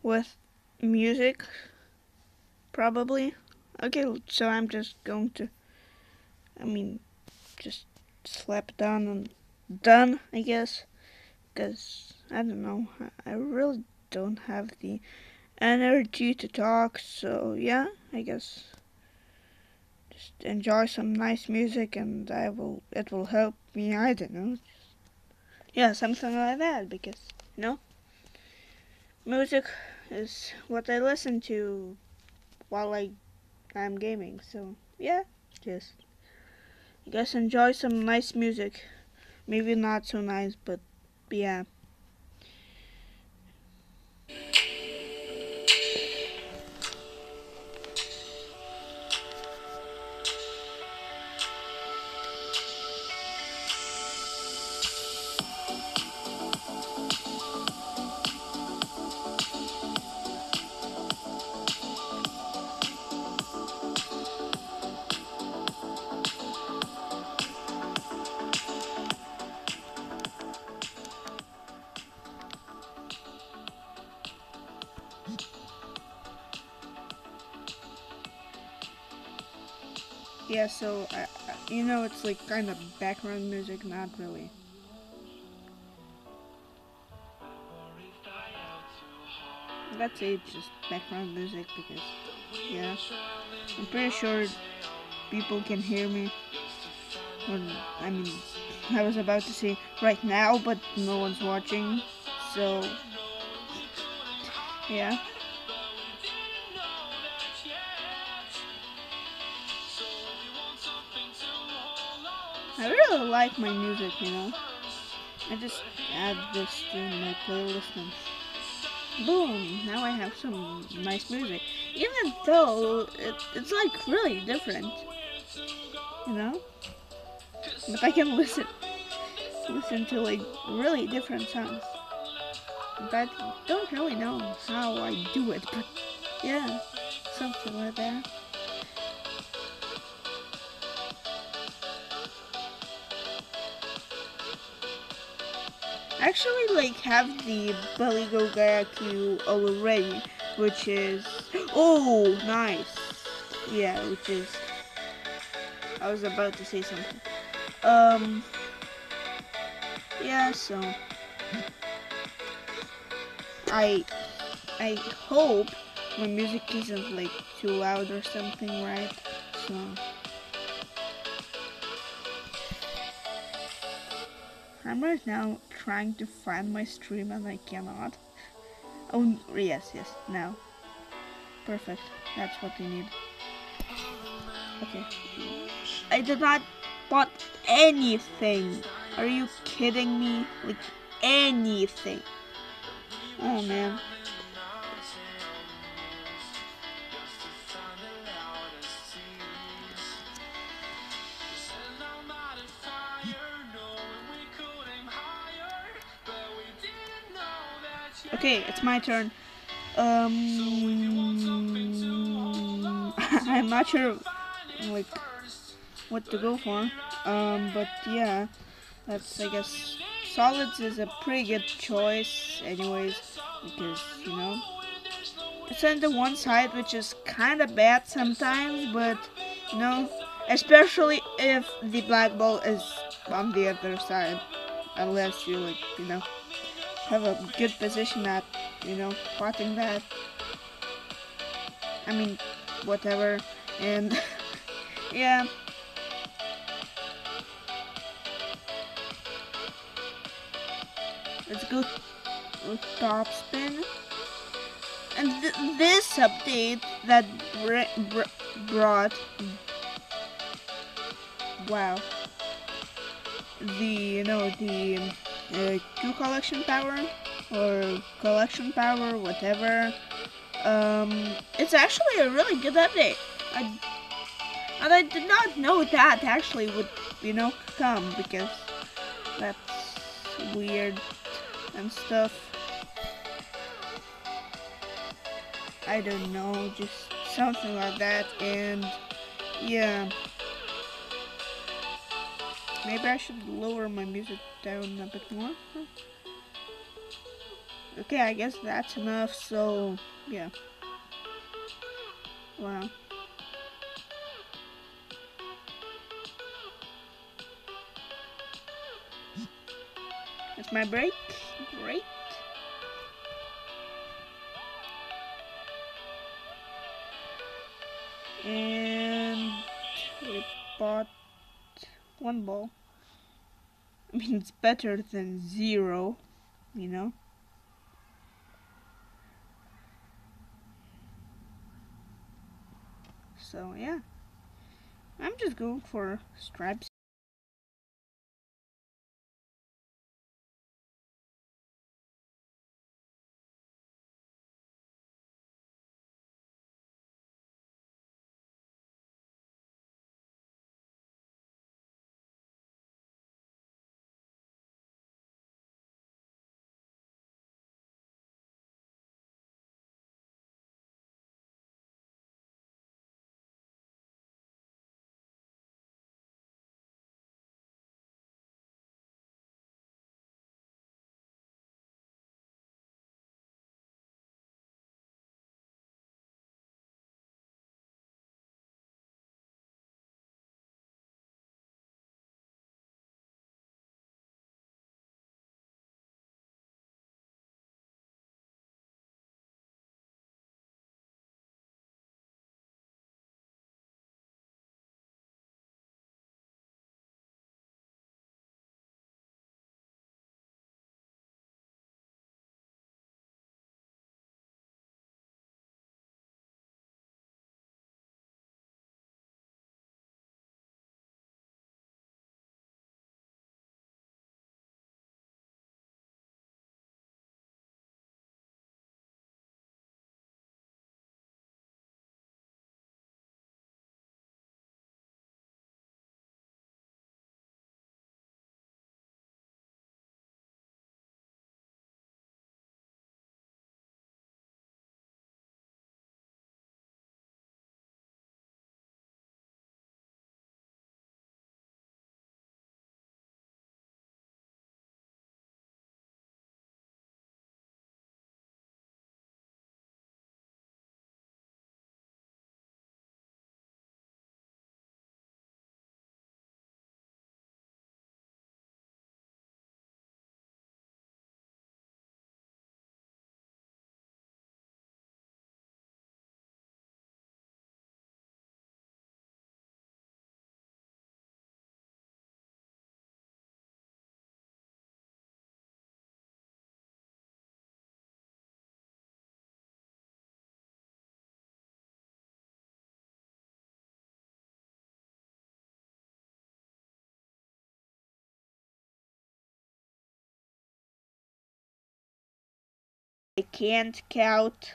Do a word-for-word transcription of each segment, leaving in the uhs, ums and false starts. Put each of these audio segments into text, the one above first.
with music, probably. Okay, so I'm just going to, I mean, just slap it down and done, I guess. Because, I don't know, I really don't have the energy to talk, so yeah, I guess just enjoy some nice music and I will, it will help me, I don't know. Yeah, something like that, because, you know, music is what I listen to while I, I'm gaming, so yeah, just, I guess enjoy some nice music. Maybe not so nice, but yeah. Yeah, so, I, I, you know, it's like kind of background music, not really. Let's say it's just background music because, yeah, I'm pretty sure people can hear me. Or, I mean, I was about to say right now, but no one's watching, so, yeah. I really like my music, you know. I just add this to my playlist and boom, now I have some nice music. Even though it, it's like really different, you know? But I can listen listen to like really different songs. But I don't really know how I do it, but yeah, something like that. I actually like have the Baligo Gayaku already, which is oh nice. Yeah, which is I was about to say something. Um yeah, so I I hope my music isn't like too loud or something, right? So I'm right now trying to find my stream and I cannot. Oh yes, yes, now. Perfect. That's what we need. Okay. I did not bought anything. Are you kidding me? Like anything. Oh man. Okay, it's my turn. Um, I'm not sure, like, what to go for. Um, but yeah, that's I guess solids is a pretty good choice, anyways, because you know it's on the one side, which is kind of bad sometimes, but you know, especially if the black ball is on the other side, unless you like, you know, have a good position at, you know, spotting that. I mean, whatever. And yeah, let's go with top spin. And th this update that br br brought, wow, the, you know, the uh, Q collection power or collection power, whatever. Um, it's actually a really good update. I, and I did not know that actually would, you know, come because that's weird and stuff. I don't know, just something like that. And yeah, maybe I should lower my music down a bit more. Okay, I guess that's enough, so yeah. Wow. That's my break. Great. And we bought one ball. I mean, it's better than zero, you know? So, yeah. I'm just going for stripes. I can't count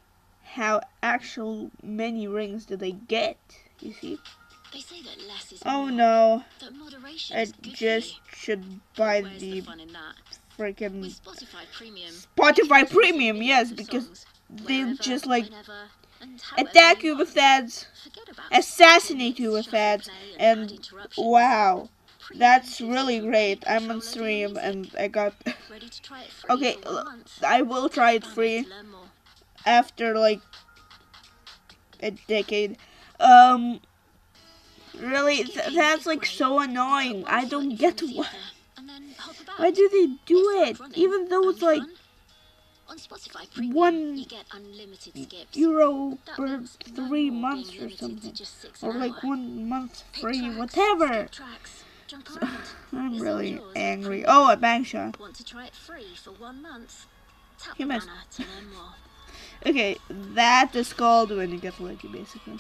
how actual many rings did I get, you see? They say that less is Oh more, no, that moderation I is good just for you. should buy Where's the the fun in that? freaking With Spotify Premium, Spotify you can Premium, listen to yes, millions of because songs, they'll wherever, just like whenever, and however attack you you want. with ads, Forget about assassinate you limits, with shuffle ads, play, and bad and interruptions. wow, Premium that's gives really you great. complete I'm on control over your stream music. and I got Ready to try it free okay, for one month? I will try it Tap Banner free to learn more. after like a decade. Um, really, Skipping th- that's is like great. so annoying. Put one I foot don't in get front of the why. other, and then hop about. Why do they do It's like it? running, Even though only it's like fun. On Spotify Premium, one you get unlimited skips. euro That per means no three more months being or limited to something, just six or an like hour. one month Pick free, tracks, whatever. skip tracks, jump around. I'm It's all really yours with angry. Premium. Oh, a bank shot. Want to try it free for one month? Tap He the missed. banner to learn more. Okay, that is called when you get lucky, basically.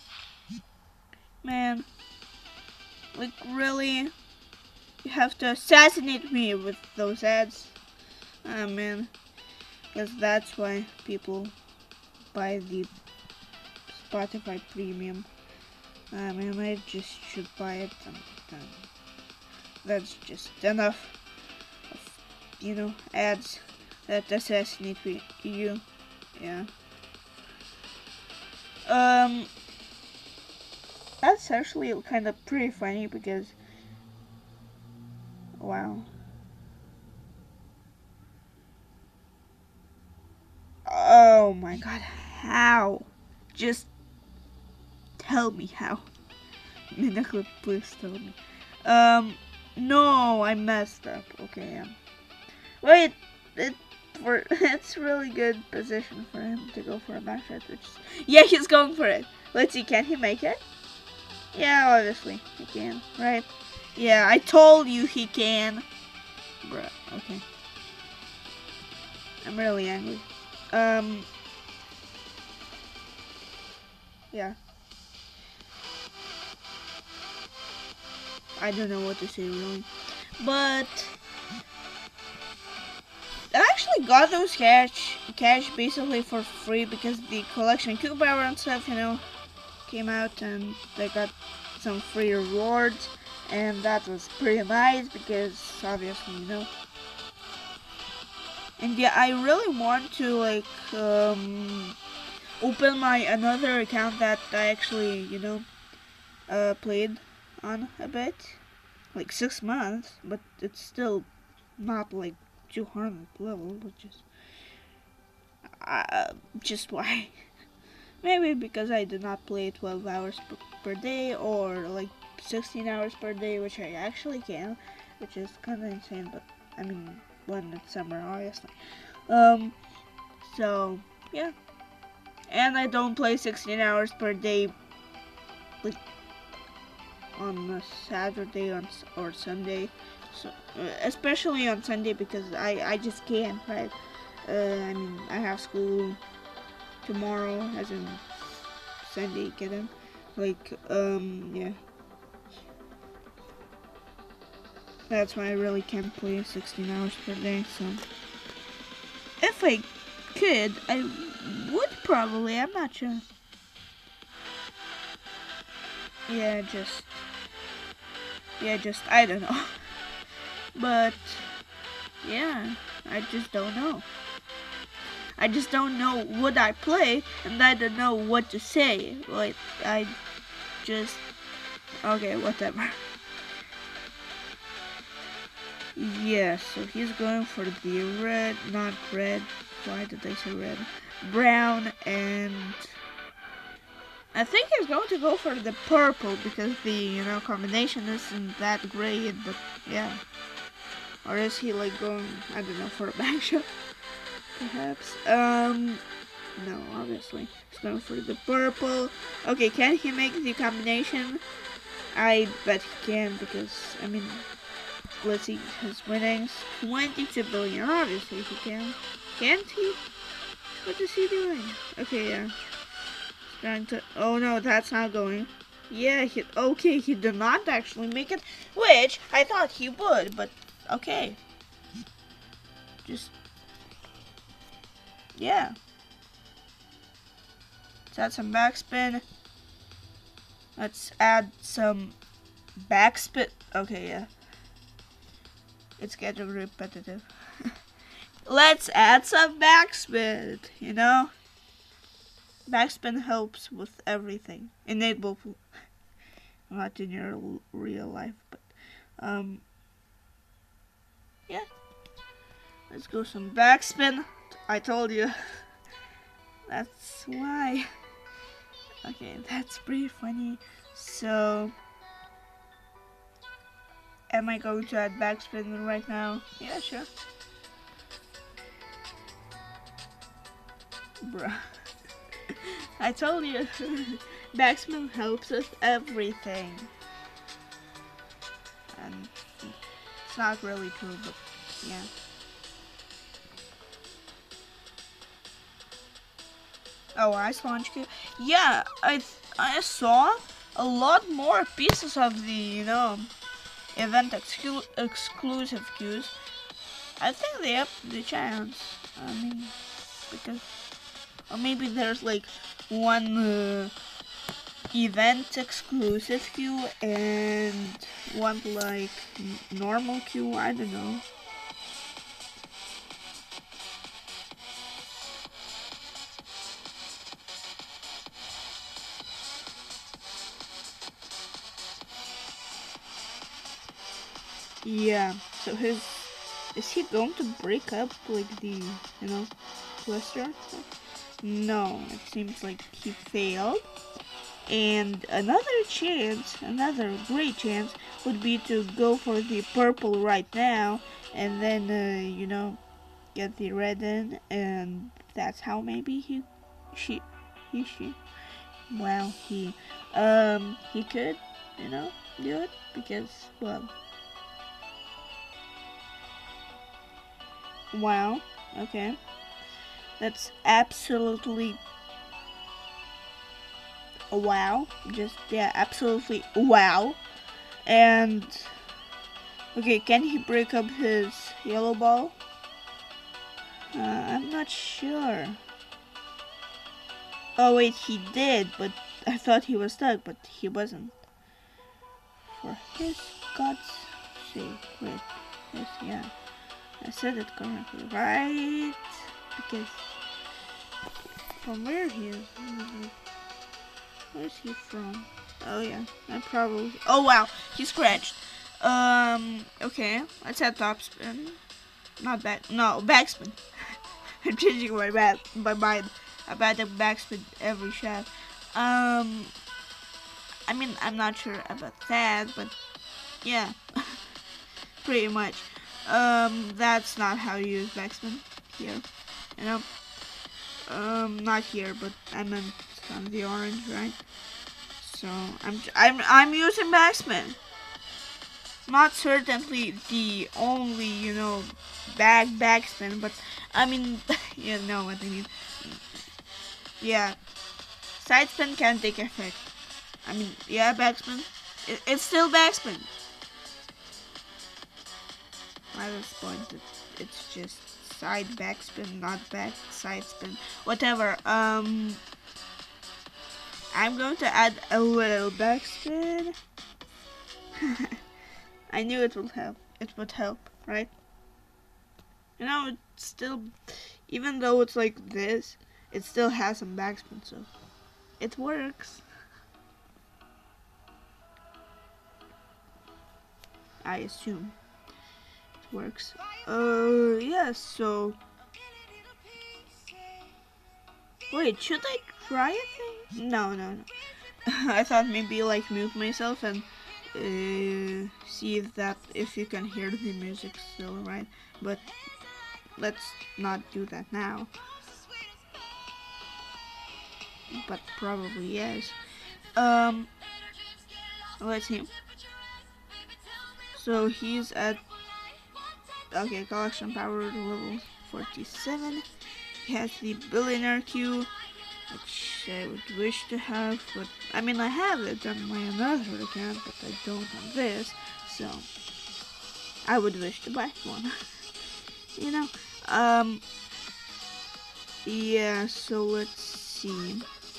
Man, like really, you have to assassinate me with those ads. Ah, man, because that's why people buy the Spotify Premium. Ah, man, I just should buy it. And, and that's just enough of, you know, ads that assassinate you. Yeah. Um, that's actually kind of pretty funny because, wow. my god, how? Just tell me how. Minaclip, please tell me. Um, no, I messed up. Okay, um, wait, it, for, it's really good position for him to go for a back shot, which is, yeah, he's going for it. Let's see, can he make it? Yeah, obviously, he can, right? Yeah, I told you he can. Bruh, okay. I'm really angry. Um, yeah. I don't know what to say really. But I actually got those cash cash basically for free because the collection Q Power and stuff, you know, came out and they got some free rewards, and that was pretty nice because obviously, you know. And yeah, I really want to like um open my another account that I actually, you know, uh played on a bit. Like six months, but it's still not like two hundred level, which is uh, just why. Maybe because I did not play twelve hours per, per day or like sixteen hours per day, which I actually can, which is kind of insane, but I mean, when it's summer, obviously. Um, so, yeah. And I don't play sixteen hours per day, like, on a Saturday on, or Sunday. So, uh, especially on Sunday because I, I just can't, right? Uh, I mean, I have school tomorrow, as in Sunday, get in? Like, um, yeah. That's why I really can't play sixteen hours per day, so. If I could, I would probably, I'm not sure. Yeah, just, yeah, just, I don't know. But, yeah, I just don't know. I just don't know what I play, and I don't know what to say. Like, I just, okay, whatever. Yeah, so he's going for the red, not red, why did I say red? Brown, and I think he's going to go for the purple, because the, you know, combination isn't that great, but yeah. Or is he like going, I don't know, for a back shot? Perhaps. Um, no, obviously. He's going for the purple. Okay, can he make the combination? I bet he can, because, I mean, let's see his winnings. twenty-two billion, obviously he can. Can't he? What is he doing? Okay, yeah. He's trying to, oh no, that's not going. Yeah, he, okay, he did not actually make it, which I thought he would, but okay. Just, yeah. Let's add some backspin. Let's add some backspin. Okay, yeah. It's getting repetitive. Let's add some backspin, you know? Backspin helps with everything. Enable, not in your real life, but, um, yeah. Let's go some backspin. I told you. That's why. Okay, that's pretty funny. So, am I going to add backspin right now? Yeah, sure. Bruh. I told you. Backspin helps with everything. And it's not really true, but yeah. Oh, Ice Launch Q. Yeah, I th I saw a lot more pieces of the, you know, event exclu exclusive queues. I think they upped the chance. I mean, because, or maybe there's like one uh, event exclusive queue and one like normal queue. I don't know. Yeah, so his, is he going to break up like the, you know, cluster? no, it seems like he failed. And another chance, another great chance, would be to go for the purple right now, and then, uh, you know, get the red in, and that's how maybe he, she, he, she, well, he, um, he could, you know, do it, because, well, wow, okay, that's absolutely wow, just, yeah, absolutely wow, and, okay, can he break up his yellow ball? Uh, I'm not sure. Oh wait, he did, but I thought he was stuck, but he wasn't. For his God's sake, wait, yes, yeah, I said it correctly, right? Because from where he is, where's he from? Oh yeah, I probably. Oh wow, he scratched. Um, okay, let's have top spin. Not back, no, backspin. I'm changing my bad, my mind about the backspin every shot. Um, I mean, I'm not sure about that, but yeah, pretty much. Um, that's not how you use backspin here, you know. Um, not here, but I meant on the orange, right? So I'm I'm I'm using backspin. Not certainly the only, you know, back backspin, but I mean, you know what I mean. Yeah, side spin can take effect. I mean, yeah, backspin. It, it's still backspin. At this point, it, it's just side backspin, not back side spin. Whatever. Um, I'm going to add a little backspin. I knew it would help. It would help, right? You know, it's still, even though it's like this, it still has some backspin, so it works. I assume it works. Uh, yeah, so... Wait, should I try a thing? No, no, no. I thought maybe like mute myself and uh, see if that, if you can hear the music still, right? But let's not do that now. But probably yes. Um, let's see. So he's at, okay, collection power level forty-seven. He has the billionaire Q, which I would wish to have, but I mean I have it on my another account, but I don't on this, so I would wish to buy one. You know, um, yeah. So let's see.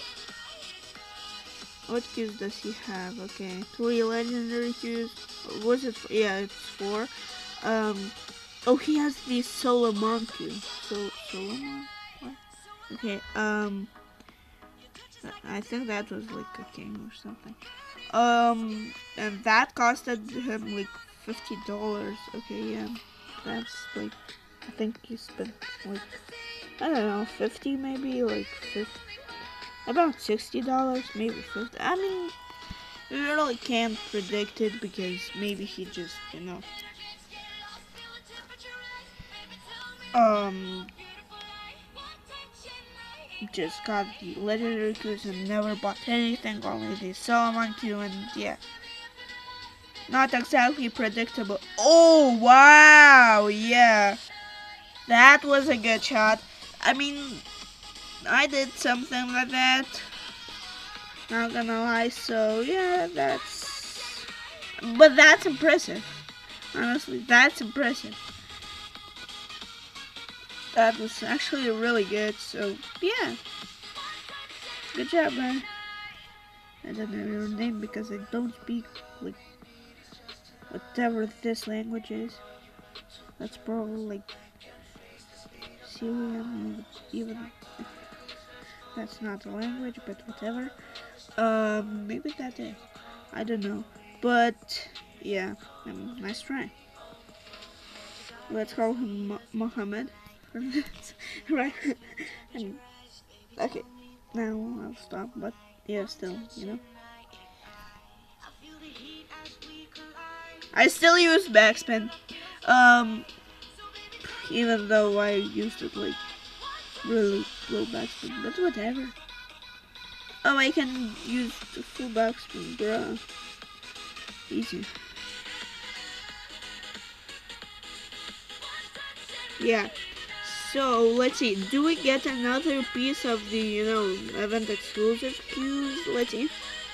What Qs does he have? Okay, three legendary Qs. Was it? Yeah, it's four. Um, oh, he has the Solomon Q. So Solomon. What? Okay. Um, I think that was like a king or something. Um, and that costed him like fifty dollars. Okay, yeah, that's like, I think he spent like, I don't know, fifty maybe, like fifty, about sixty dollars, maybe fifty. I mean, you really can't predict it because maybe he just, you know, um, just got the legendary Qs and never bought anything, only the Solomon Q, and yeah. Not exactly predictable. Oh, wow, yeah. That was a good shot. I mean, I did something like that. Not gonna lie, so yeah, that's... But that's impressive. Honestly, that's impressive. That was actually really good, so yeah. Good job, man. I don't know your name because I don't speak, like, whatever this language is. That's probably, like, Syrian, even if that's not a language, but whatever. Um, maybe that is. I don't know. But, yeah, um, nice try. Let's call him Mo- Mohammed. Right? And Okay, now I'll stop, but yeah, still, you know. I still use backspin. Um, even though I used it like really low backspin, but whatever. Oh, I can use the full backspin, bruh. Easy. Yeah. So let's see. Do we get another piece of the you know event exclusive cues? Let's see.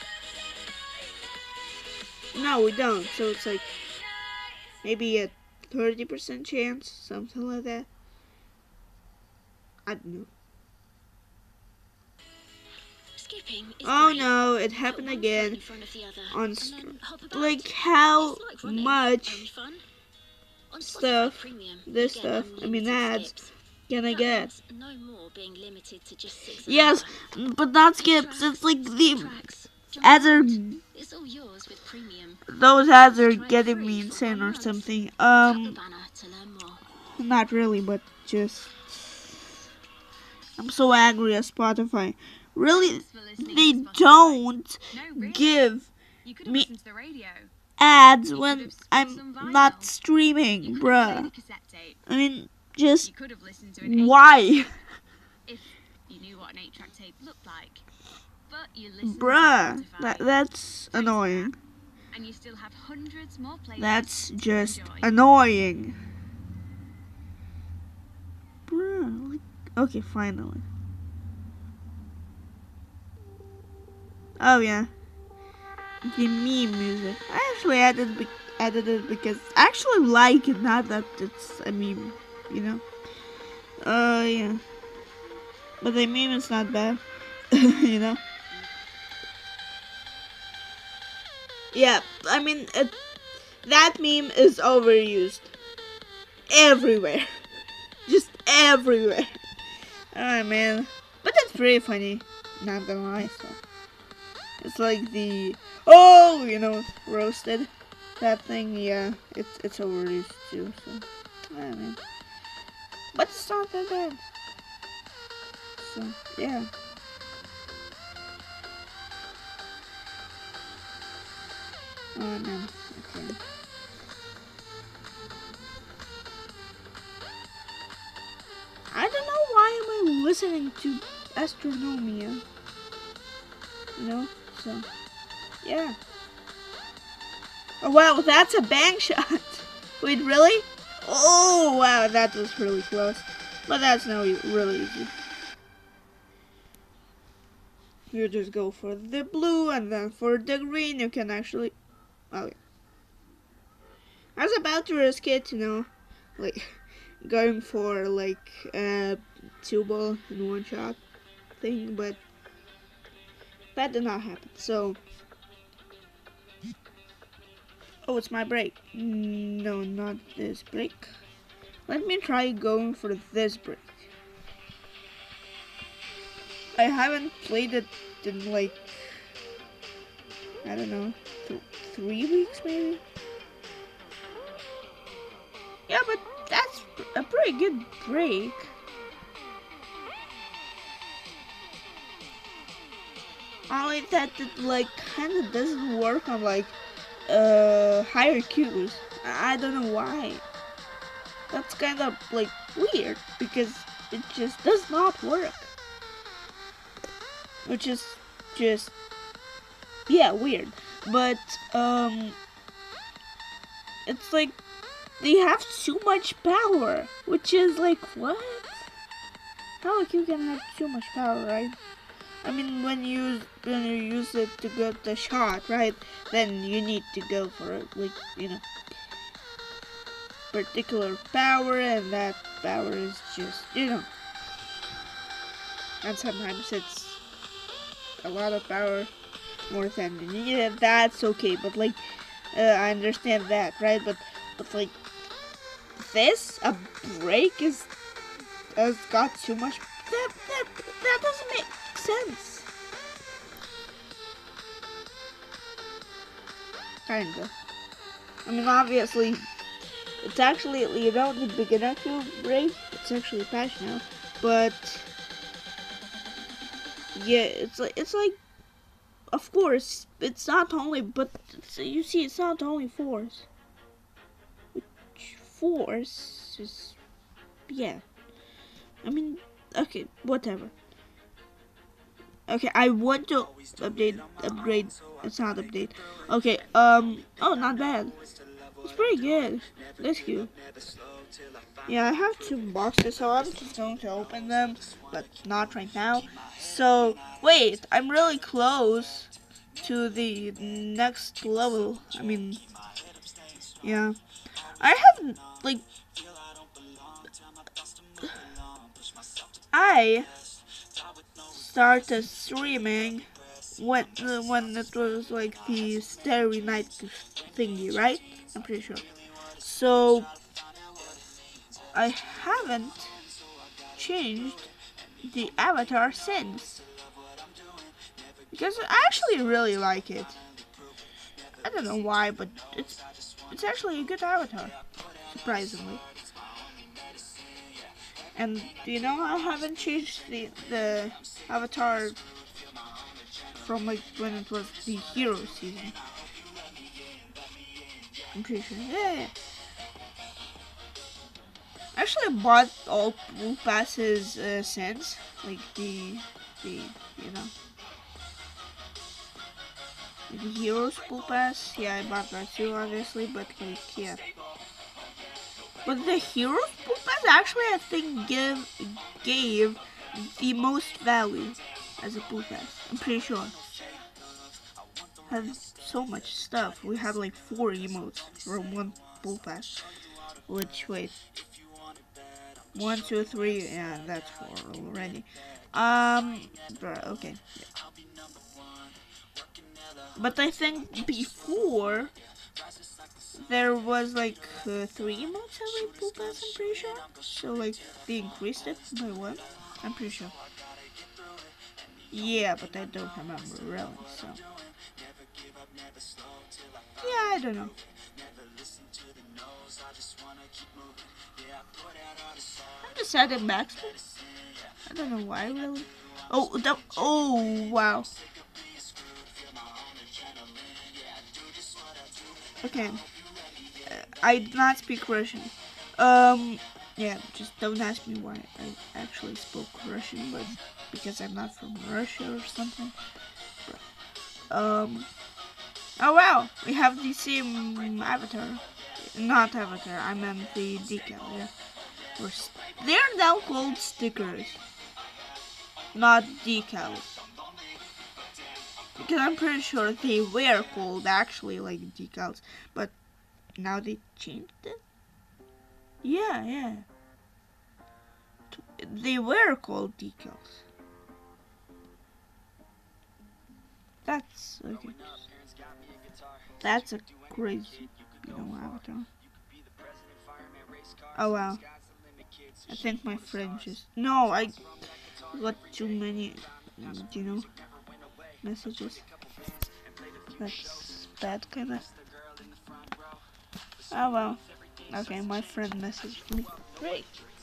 No, we don't. So it's like maybe a thirty percent chance, something like that. I don't know. Skipping is Oh great. no, it Put happened one foot again. in front of the other, On and st- then hop about. like how It's like running, only much fun. On Spotify stuff, Premium, you this get stuff, I mean unlimited ads, skips. can I That get? means no more being limited to just six an Yes, hour. but not Six skips. tracks, It's like six the tracks, jump ads are around. It's all yours with Premium. those ads are Try it getting free me for insane one or month. something. Tap the Um, banner to learn more. not really, but just I'm so angry at Spotify. Really, Thanks for listening they to Spotify. don't No, really. give You could have me listened to the radio. ads You could when have spun I'm some vinyl. not You streaming, could have played a bruh. cassette tape. I mean, just You could have listened to an why, eight-track tape if you knew what an eight-track tape looked like. But you listened bruh? to Spotify, That that's Thanks, annoying. and you still have hundreds more playlists That's to just enjoy. annoying. Bruh, like, okay, finally. Oh yeah, the meme music. I actually added be- added it because I actually like it, not that it's a meme, you know. Uh yeah, but the meme is not bad, you know. Yeah, I mean it, that meme is overused everywhere, just everywhere. Oh man, but it's pretty funny. Not gonna lie, so. It's like the oh, you know, roasted. That thing, yeah, it's it's overused too. So, I mean, but it's not that bad. So, yeah. Oh no, okay. I don't know why am I listening to Astronomia. You know, so yeah. Oh wow, that's a bang shot. Wait, really? Oh wow, that was really close. But that's no really easy. You just go for the blue and then for the green you can actually. Oh yeah. I was about to risk it, you know, like going for like a two ball in one shot thing, but that did not happen. So. Oh, it's my break. No, not this break. Let me try going for this break. I haven't played it in like, I don't know, th- three weeks maybe? Yeah, but that's a pretty good break. Only that it like kind of doesn't work on like uh higher Qs. I I don't know why. That's kind of like weird because it just does not work. Which is just yeah, weird. But um it's like they have too much power, which is like what? How like you can have too much power, right? I mean, when you when you use it to get the shot, right? Then you need to go for it, like you know, particular power, and that power is just you know, and sometimes it's a lot of power, more than you need. That's okay, but like uh, I understand that, right? But but like this, a break is has got too much. That that that doesn't make sense. Kinda. I mean, obviously, it's actually you know the beginner to break. It's actually a patch now, but Yeah, it's like it's like, of course, it's not only, but it's, you see, it's not only force. Which force is, yeah. I mean, okay, whatever. Okay, I want to update, upgrade. It's not update. Okay, um, oh, not bad. It's pretty good. That's cute. Yeah, I have two boxes, so I'm just going to open them, but not right now. So, wait, I'm really close to the next level. I mean, yeah. I haven't, like, I started streaming when, uh, when it was, like, the Starry Night thingy, right? I'm pretty sure. So, I haven't changed the avatar since. Because I actually really like it. I don't know why, but it's it's actually a good avatar, surprisingly. And you know, I haven't changed the the avatar from like when it was the hero season. I'm pretty sure. Yeah, yeah. Actually, I bought all blue passes uh, since, like the the you know the heroes blue pass. Yeah, I bought that too, obviously, but like yeah. But the heroes blue pass actually, I think, give gave the most value as a blue pass. I'm pretty sure. Have so much stuff. We have like four emotes for one blue pass. Which wait, one, two, three, yeah, that's four already. Um, bruh, okay. Yeah. But I think before there was like uh, three emotes every blue pass. I'm pretty sure. So like they increased it by one. I'm pretty sure. Yeah, but I don't remember really. So yeah, I don't know. I'm just sad at Max. I don't know why really. Oh, the, oh wow. Okay. Uh, I do not speak Russian. Um, yeah, just don't ask me why I actually spoke Russian, but because I'm not from Russia or something. But, um, oh wow, we have the same avatar. Not avatar, I meant the decal, yeah. We're they're now called stickers, not decals. Because I'm pretty sure they were called actually like decals, but now they changed it? Yeah, yeah. They were called decals. That's okay. That's a crazy, you know, avatar. Oh wow. I think my friend just no, I got too many, you know, messages. That's bad, kinda. Oh well. Okay, my friend messaged me. Great.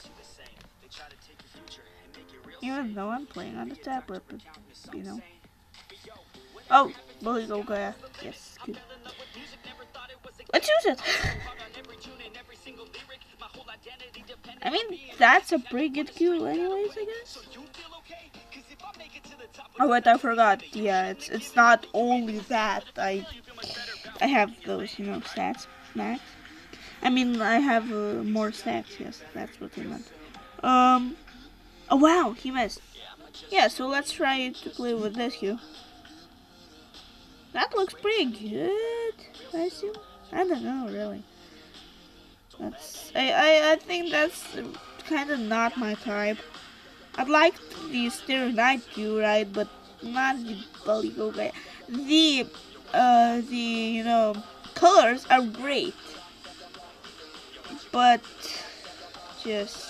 Even though I'm playing on the tablet, but you know. Oh, Bully Go Gaia. Yes, good. Let's use it. I mean, that's a pretty good cue, anyways. I guess. Oh wait, I forgot. Yeah, it's it's not only that. I I have those, you know, stats max. I mean, I have uh, more stats. Yes, that's what I meant. Um. Oh wow, he missed. Yeah, so let's try to play with this here. That looks pretty good, I assume. I don't know, really. That's I I, I think that's kind of not my type. I'd like the Starry Night Q, right, but not the Bully Go guy. The uh the you know colors are great, but just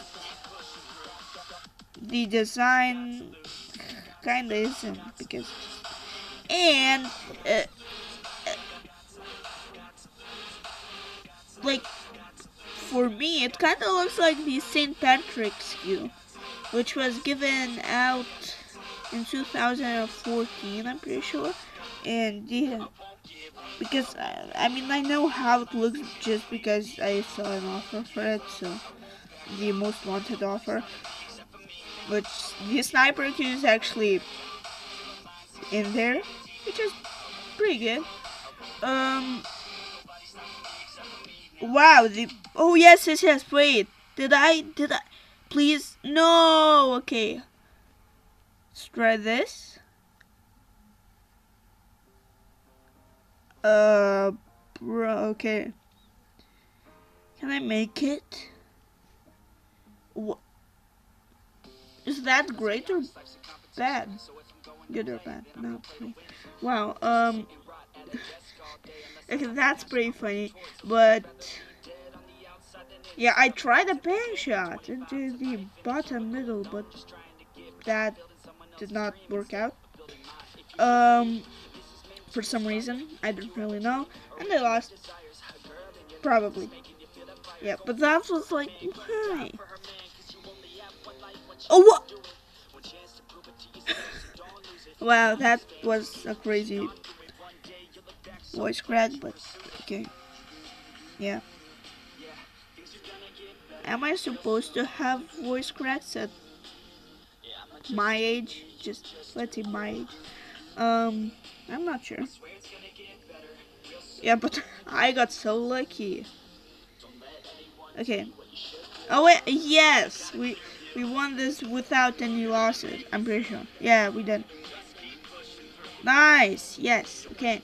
the design kinda isn't because and uh, like for me it kind of looks like the Saint Patrick's Q, which was given out in two thousand fourteen, I'm pretty sure. And yeah, because I, I mean I know how it looks just because I saw an offer for it. So the most wanted offer, which the sniper Q is actually in there, which is pretty good. Um, wow. The oh yes, yes, yes. Wait, did I? Did I? Please, no. Okay, let's try this. Uh, bro. Okay. Can I make it? What? Is that great or bad? Good or bad? No. Wow. Um. Okay, that's pretty funny, but yeah, I tried a bang shot into the bottom middle, but that did not work out. Um, for some reason, I don't really know, and I lost. Probably. Yeah, but that was like, why? Oh, what? Wow, that was a crazy voice crack, but okay. Yeah. Am I supposed to have voice cracks at my age? Just let's say my age. Um, I'm not sure. Yeah, but I got so lucky. Okay. Oh wait, yes, we we won this without any losses. I'm pretty sure. Yeah, we did. Nice. Yes. Okay.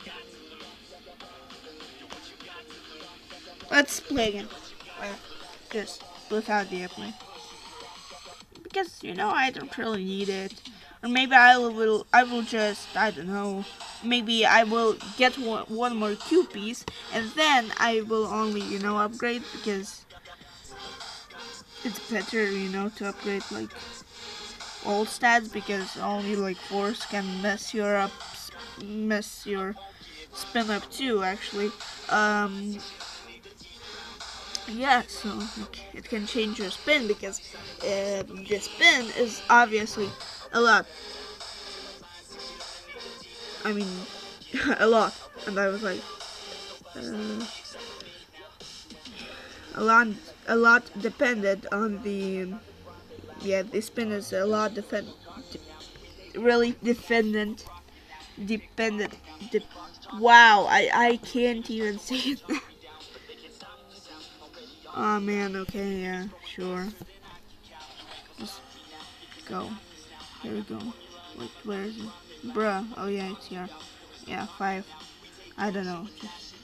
Let's play again. Uh, just without the airplane. Because you know I don't really need it. Or maybe I will I will just I don't know. Maybe I will get one, one more Q piece and then I will only, you know, upgrade because it's better, you know, to upgrade like all stats because only like force can mess your up mess your spin up too actually. Um yeah, so it can change your spin because uh, the spin is obviously a lot. I mean, a lot. And I was like, uh, a lot, a lot depended on the, yeah, the spin is a lot defend, really defendant, dependent. De- wow, I I can't even say it. Oh man, okay, yeah, sure. Just go. Here we go. Wait, where is it? Bruh. Oh yeah, it's here. Yeah, five. I don't know. Just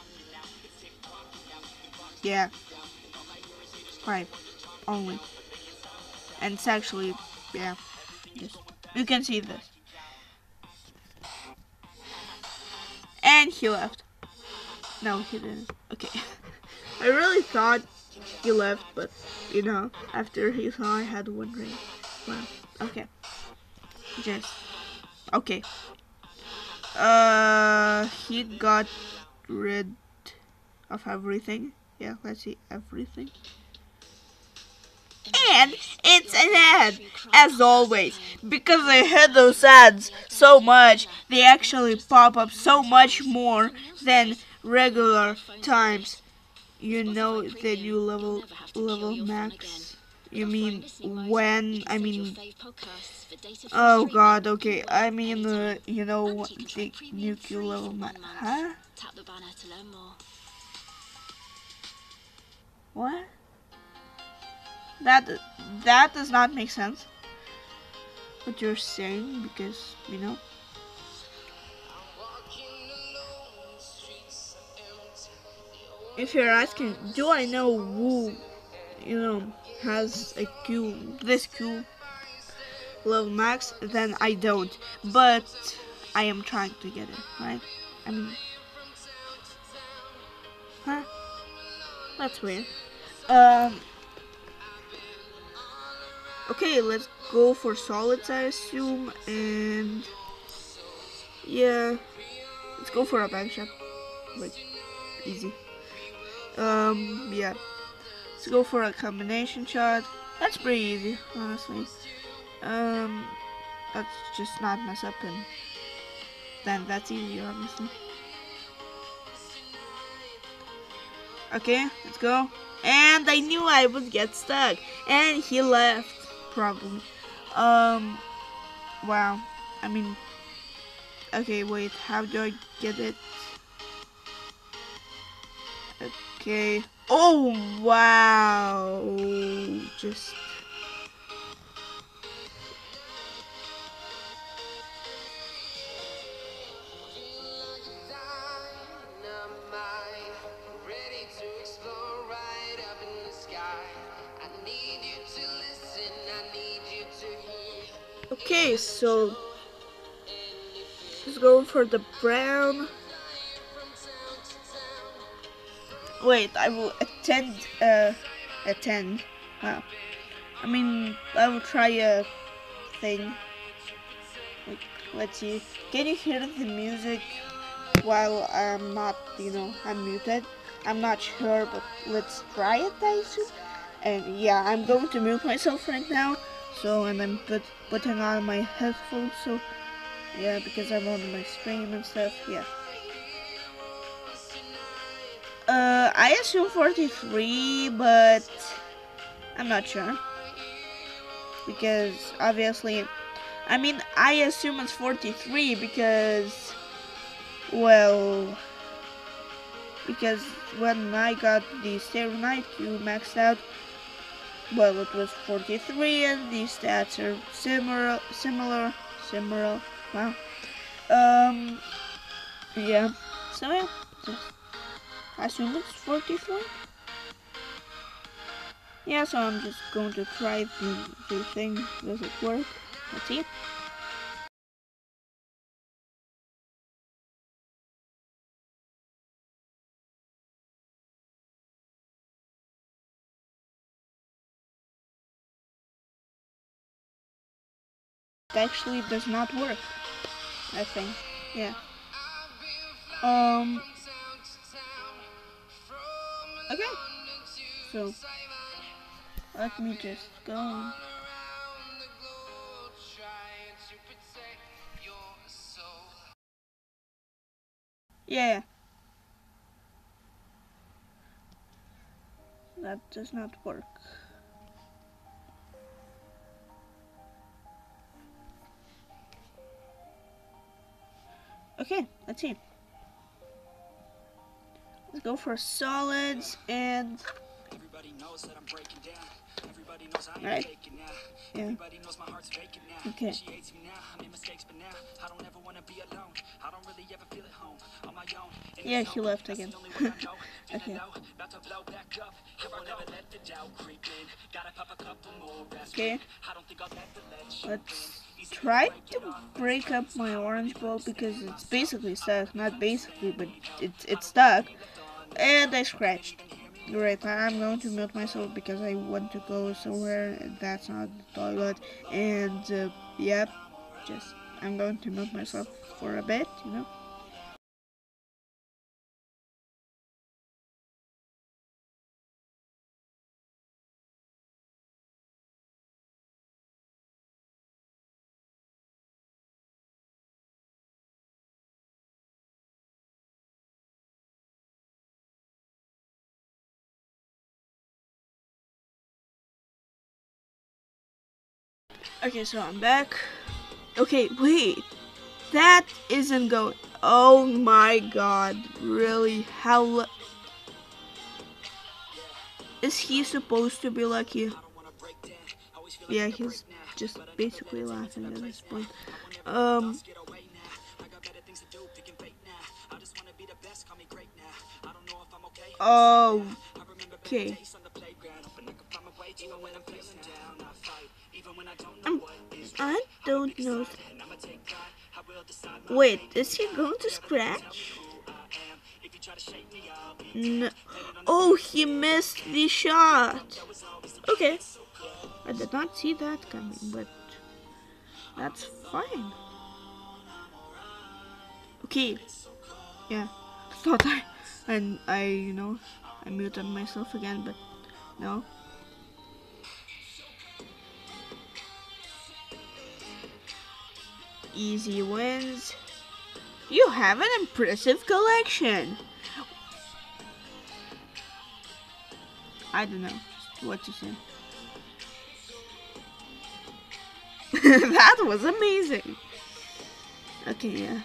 yeah, five only. And it's actually yeah. Just you can see this. And he left. No, he didn't. Okay. I really thought he left, but you know, after he saw I had one ring. Wow. Okay. Just okay. Uh, he got rid of everything. Yeah, let's see everything. And it's an ad, as always, because I hate those ads so much. They actually pop up so much more than regular times. You know the new level level max. You mean when? I mean, oh god. Okay, I mean, uh, you know the new Q level max. Huh? What? That that does not make sense. What you're saying, because you know. If you're asking, do I know who, you know, has a Q, this Q level max, then I don't. But I am trying to get it, right? I mean, huh? That's weird. Um. Okay, let's go for solids, I assume, and yeah, let's go for a bank shot. Like, easy. Um, yeah. Let's go for a combination shot. That's pretty easy, honestly. Um, let's just not mess up, and then that's easy, obviously. Okay, let's go. And I knew I would get stuck, and he left, probably. Um, wow. I mean, okay, wait, how do I get it? Okay. Oh, wow. Just... Okay, so let's go for the brown. Wait, I will attend, uh, attend. Wow. I mean, I will try a thing. Like, let's see. Can you hear the music while I'm not, you know, I'm muted? I'm not sure, but let's try it, I assume. And yeah, I'm going to mute myself right now. So, and I'm put, putting on my headphones, so yeah, because I'm on my stream and stuff, yeah. Uh, I assume forty-three, but I'm not sure. Because obviously, I mean, I assume it's forty-three because, well, because when I got the Stereo Night Q maxed out, well, it was forty-three, and the stats are similar, similar, similar. Wow. Um, yeah. So yeah, just assume it's forty-three. Yeah, so I'm just going to try the, the thing. Does it work? Let's see. It actually does not work, I think. Yeah. Um. Okay. So let me just go. Yeah. That does not work. Okay, let's see. Let's go for solids and. Everybody knows that I'm breaking down. Everybody knows I ain't Right. faking now. Yeah. Everybody knows my heart's vacant now. Okay. She hates me now. I made mistakes, but now I don't ever want to be alone. I don't really ever feel at home on my own. In Yeah, the he zone. left That's again. the only way I know. Feeling Okay. low, about to blow back up. I won't ever let the doubt creep in. Gotta pop a couple more aspirin. Okay. I don't think I'll ever let you Let's in. Easy try break to it off. break up my orange ball because it's basically stuck. Not basically, but it's it's stuck. And I scratched. Great, I'm going to mute myself because I want to go somewhere that's not the toilet. And uh, yep, just I'm going to mute myself for a bit, you know. Okay, so I'm back. Okay, wait. That isn't going. Oh my god. Really? How. L- is he supposed to be lucky? Yeah, he's just basically laughing at this point. Um. Oh. Okay. I'm, I don't know. Wait, is he going to scratch? No. Oh, he missed the shot. Okay. I did not see that coming, but that's fine. Okay. Yeah. Thought I, and I, you know, I muted myself again, but no. Easy wins. You have an impressive collection. I don't know what to say. That was amazing. Okay, yeah.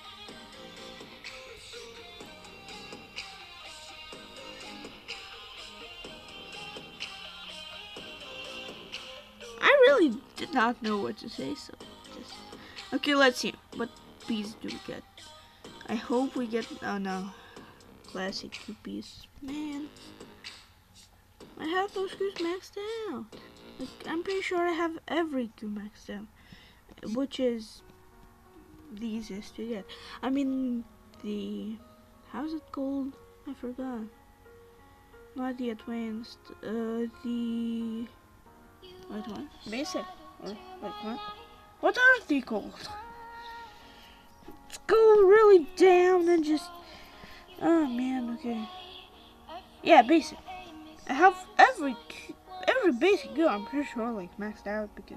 I really did not know what to say, so just... Okay, let's see. What piece do we get? I hope we get... Oh no. Classic Q piece. Man. I have those Qs maxed out. Like, I'm pretty sure I have every Q maxed out. Which is the easiest to get. I mean, the... How's it called? I forgot. Not the advanced. Uh, the... Wait, what? Basic. Or, wait, what? What are they called? Let's go really down and just... Oh, man, okay. Yeah, basic. I have every... Every basic Q, I'm pretty sure, like, maxed out because...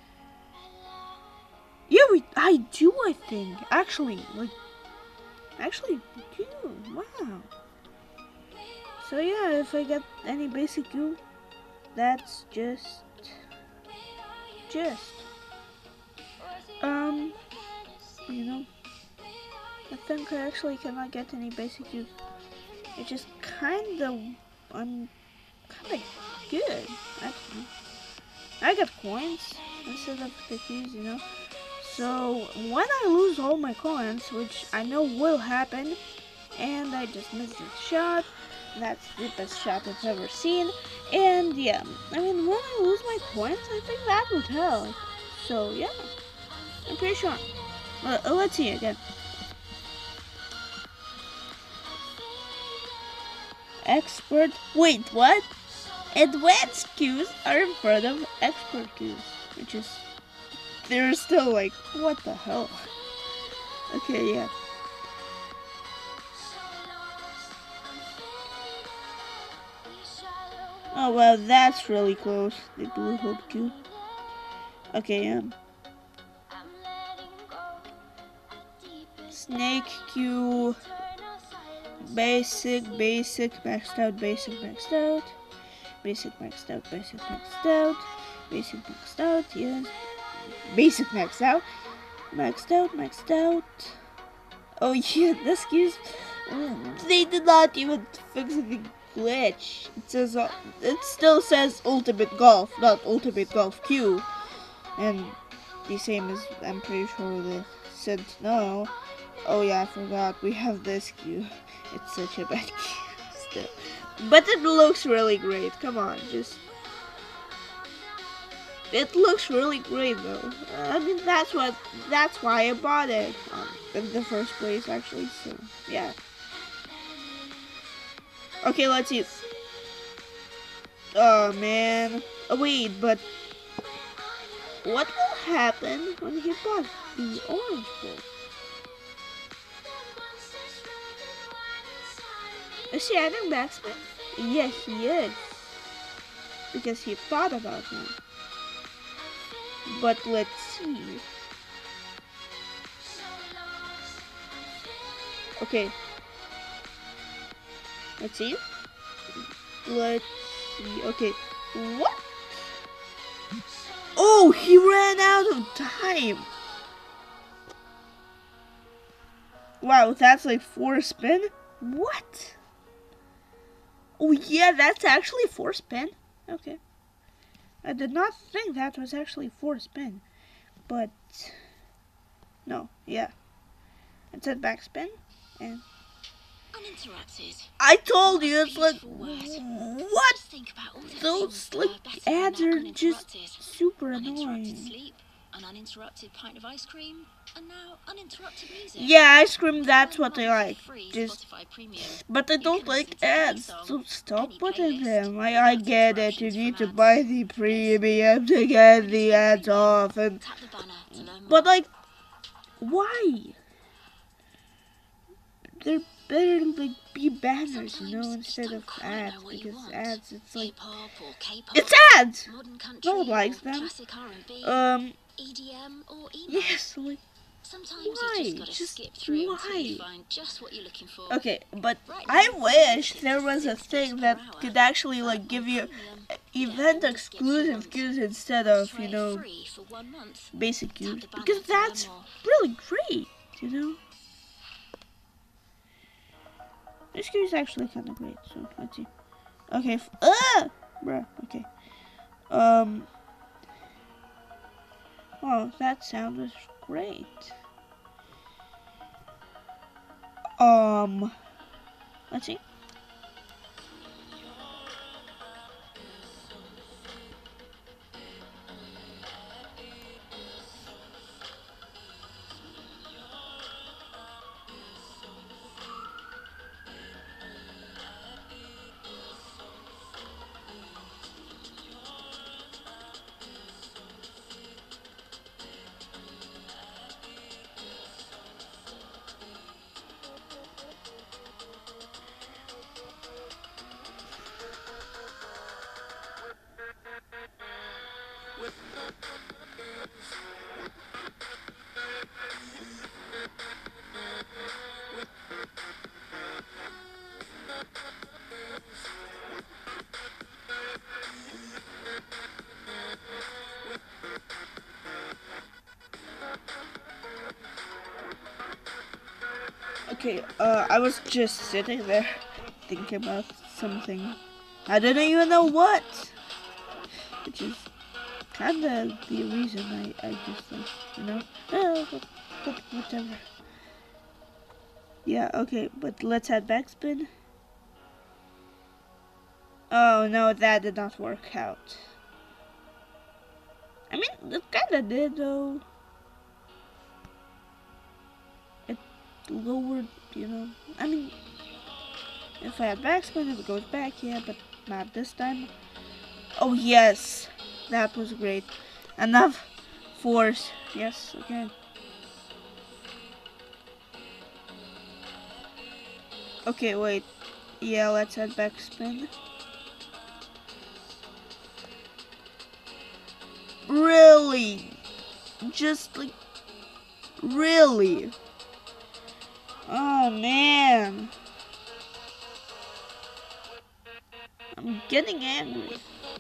Yeah, we, I do, I think. Actually, like... Actually, do. Wow. So, yeah, if I get any basic Q, that's just... Just... Um... You know... I think I actually cannot get any basic Qs. It's just kinda... I'm... Kinda good. I don't know. I got coins instead of the Qs, you know. So when I lose all my coins, which I know will happen, and I just missed the shot, that's the best shot I've ever seen. And yeah, I mean, when I lose my coins, I think that would help. So yeah, I'm pretty sure. Uh, let's see again. Expert. Wait, what? Advanced Qs are in front of expert Qs, which is, they're still like, what the hell? Okay, yeah. Oh well, that's really close. The Blue Hope Q. Okay, um. Snake Q. Basic, basic, maxed out, basic, maxed out. Basic, maxed out, basic, maxed out. Basic, maxed out, yes. Basic, maxed out. Maxed out, maxed out. Oh yeah, this Q's. They did not even fix the glitch. It says, uh, it still says Ultimate Golf, not Ultimate Golf Q. And the same as, I'm pretty sure the Sentinel. Oh yeah, I forgot, we have this Q. It's such a bad Q still. But it looks really great, come on, just... It looks really great though. Uh, I mean, that's what, that's why I bought it um, in the first place actually, so yeah. Okay, let's see. Oh man. Oh wait, but what will happen when he bought the orange book? Is he adding backspin? Yes, he is. Because he thought about it. But let's see. Okay. Let's see. Let's see. Okay. What? Oh, he ran out of time. Wow, that's like four spin? What? Oh yeah, that's actually four spin. Okay. I did not think that was actually four spin. But no, yeah. It said backspin and Uninterrupted. I told you it's like Beautiful word. what? Just think about all the Those things like that are better than ads that are uninterrupted. just super Uninterrupted annoying. sleep, an uninterrupted pint of ice cream, and now uninterrupted music. Yeah, ice cream, that's what I like. Free Just Spotify Premium. but I You don't can like listen to any ads, song, so stop any putting playlist, them. I, I without get it, you interruptions need to from buy ads. the premium to get the ads off, and Tap the banner to learn but more. like, why? There better like be banners, you know, Sometimes instead you of just don't quite know ads, what you because want. ads, it's like, Hip-hop or K-pop, it's ads! modern country No one likes or them. classic R and B, Um, E D M or emo. yes, like, Sometimes Why? you just gotta Just skip through until you why? find just what you're looking for. Okay, but Right I now, wish it's there was a six thing gigs that per hour, could actually but like give on you premium, uh, you get event all the skips you exclusive want. cues instead Just of, try you it know, free for one month. basic Tap cues. the banner Because to learn that's more. really great, you know? This game is actually kind of great, so let's see. Okay, f ah! Bruh, okay. Um, oh, that sound was great. Um, let's see. Okay, uh, I was just sitting there thinking about something. I didn't even know what, which is kind of the reason I, I just like, you know, uh, but, but whatever. Yeah, okay, but let's add backspin. Oh no, that did not work out. I mean, it kind of did though. It lowered, you know, I mean, if I had backspin, it goes back, yeah, but not this time. Oh yes, that was great. Enough force, yes, okay. Okay, wait, yeah, let's add backspin. Really? Just like, really? Oh man. I'm getting angry.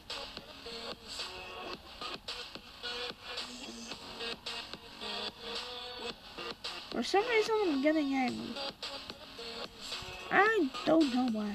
For some reason, I'm getting angry. I don't know why.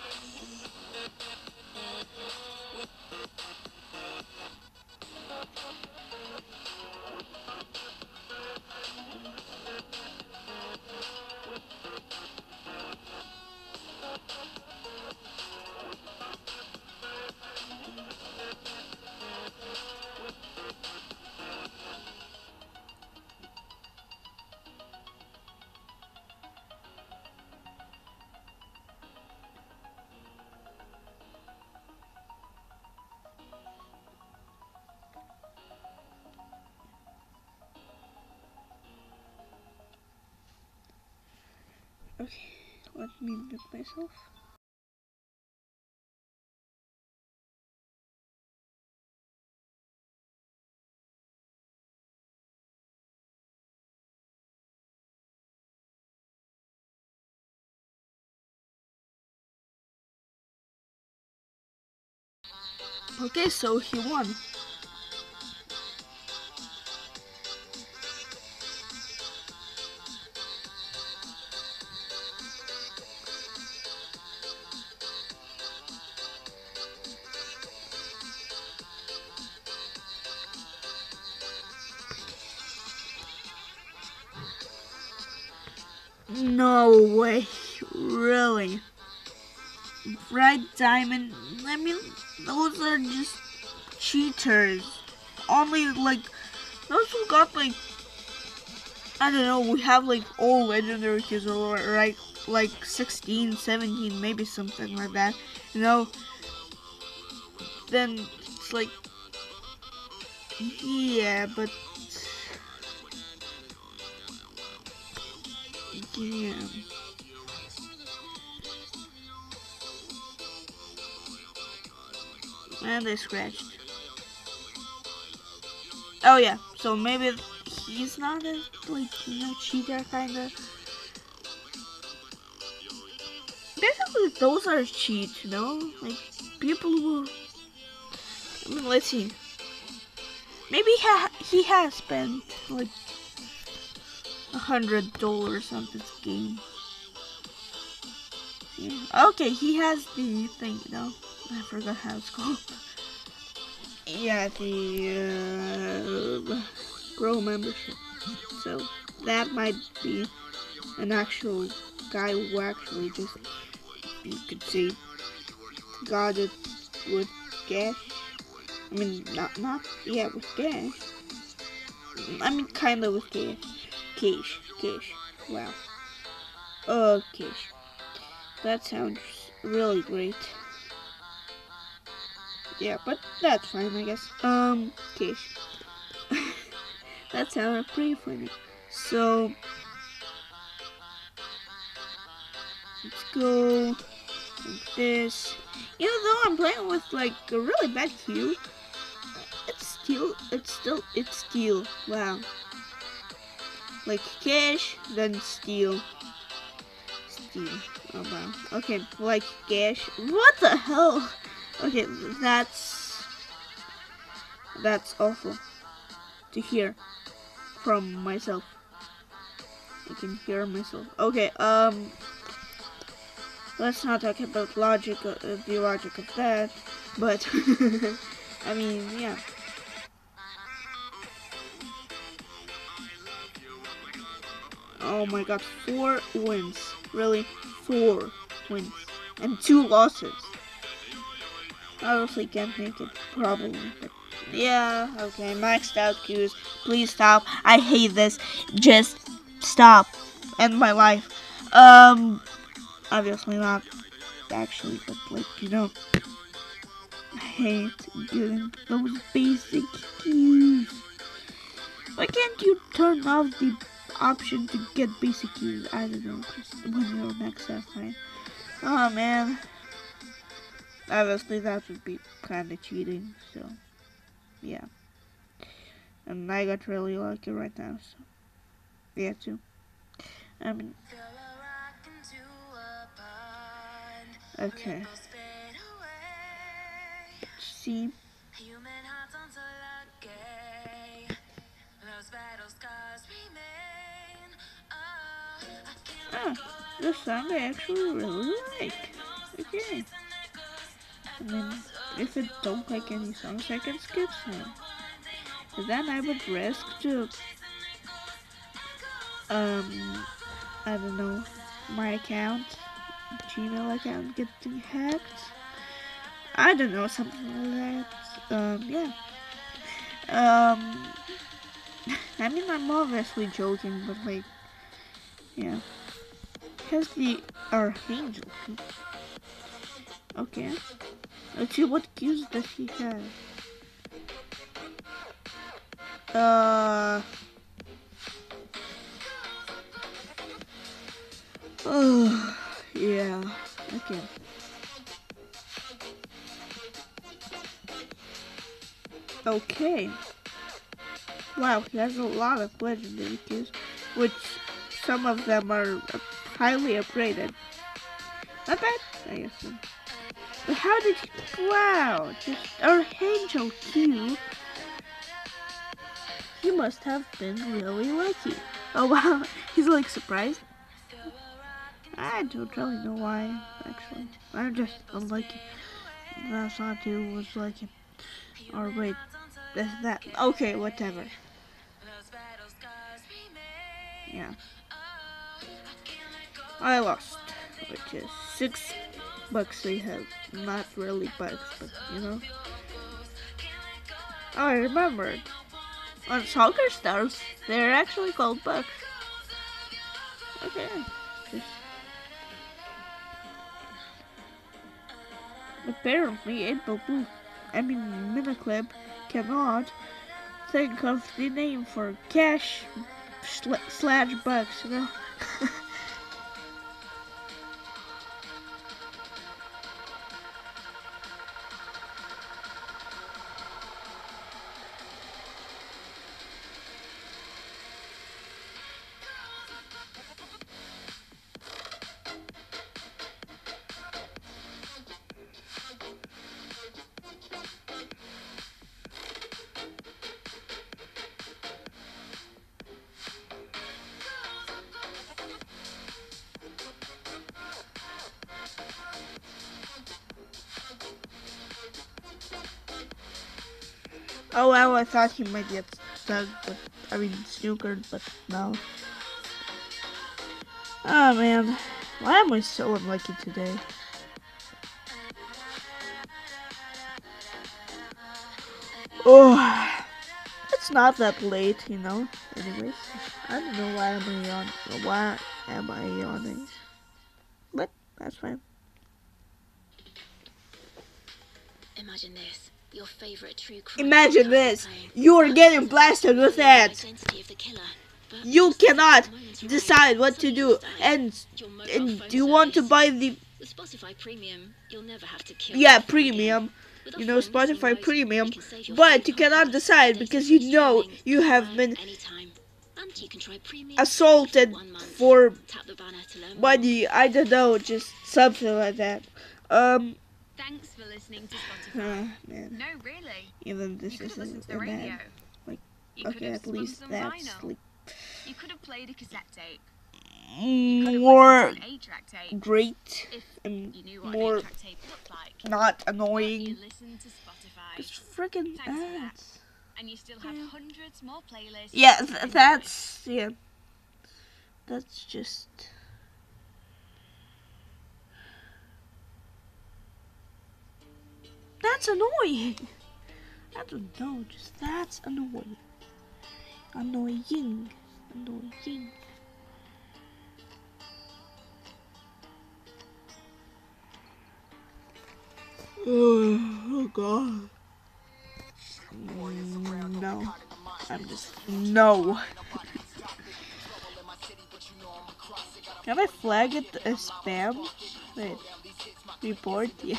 Okay, let me mute myself. Okay, so he won. No way, really? Bright Diamond, I mean, those are just cheaters. Only, like, those who got, like, I don't know, we have, like, all legendary kills, or, right, like, sixteen, seventeen, maybe something like that, you know? Then, it's like, yeah, but, yeah. And they scratched. Oh yeah, so maybe he's not a, like, you know, cheater kinda. Basically, those are cheats, you know? Like, people who, I mean, let's see. Maybe he, ha he has spent, like, a hundred dollars on this game. Yeah. Okay, he has the thing, you know? I forgot how it's called. Yeah, the uh, Pro membership. So that might be an actual guy who actually just, you could say, got it with cash. I mean, not not yeah, with cash. I mean, kind of with cash. Cash, cash. Wow. Oh, cash. That sounds really great. Yeah, but that's fine, I guess. Um, cash. That sounded pretty funny. So let's go like this. Even though I'm playing with like a really bad queue, it's still, it's still, it's still. Wow. Like cash, then steal. Steal. Oh wow. Okay, like cash. What the hell? Okay, that's that's awful to hear from myself. I can hear myself. Okay, um, let's not talk about logic, uh, the logic of that, but I mean, yeah. Oh my god, four wins. Really? Four wins. And two losses. Obviously can't make it, probably. But yeah, okay, maxed out queues. Please stop. I hate this. Just stop. End my life. Um, obviously not actually, but like, you know, I hate getting those basic queues. Why can't you turn off the option to get basic queues? I don't know, just when you're maxed out, right? Oh man. Obviously that would be kinda cheating, so yeah. And I got really lucky right now, so yeah too. I mean, okay. Let's see. Ah, this song I actually really like. Okay. I mean, if I don't like any songs, I can skip some. But then I would risk to, um, I don't know, my account, Gmail account getting hacked. I don't know, something like that. Um, yeah. Um, I mean, I'm obviously joking, but like, yeah. Here's the Archangel. Okay. Let's see what cues does he have. Uh. Oh, yeah. Okay. Okay. Wow, he has a lot of legendary cues, which some of them are highly upgraded. Not bad, I guess. So. But how did he? Wow, just Archangel Q. He must have been really lucky. Oh wow, he's like surprised. I don't really know why, actually. I'm just unlucky. That's not who was lucky. Or wait, that's that. Okay, whatever. Yeah. I lost, which is six bucks we have. Not really bucks, but you know. Oh, I remembered. On Soccer Stars, they're actually called bucks. Okay. Just... Apparently, eight ball Blue, I mean Miniclip, cannot think of the name for cash slash bucks, you know? Oh well, I thought he might get stuck, but I mean snookered, but no. Oh man, why am I so unlucky today? Oh, it's not that late, you know. Anyways, I don't know why am I yawn. Why am I yawning? But that's fine. Imagine this. Your favorite true crime Imagine podcast this. playing. You're getting blasted with ads. Identity of the killer, but You just as cannot the moment arrives, decide what to suddenly do, starts. and Your mobile and phone do you want to service. buy the With Spotify Premium, you'll never have to kill yeah your phone again. premium? With You our know, phone listening Spotify mode, Premium, you can save your but you favourite cannot podcasts decide for because daily you know streaming you have anywhere, been anytime. And you can try Premium assaulted for one month. for Tap the banner to learn more. money. I don't know, just something like that. Um, Thanks for listening to uh, Spotify. man, No, really. even this You could have isn't listened to the an radio. ad. Like, You could okay, have at spun least some that's vinyl. like You could have played a cassette tape. You could have more listened to an eight-track tape. great If and you knew what more an eight-track tape looked like. not But you annoying. listen to Spotify. It's freaking Thanks for that. ads. And you still have Yeah. hundreds more playlists. Yeah, to th- enjoy. that's yeah. That's just. That's annoying. I don't know, just that's annoying. Annoying. Annoying. Oh, god. Mm, no. I'm just. No. Can I flag it as spam? Wait. Report? Yeah.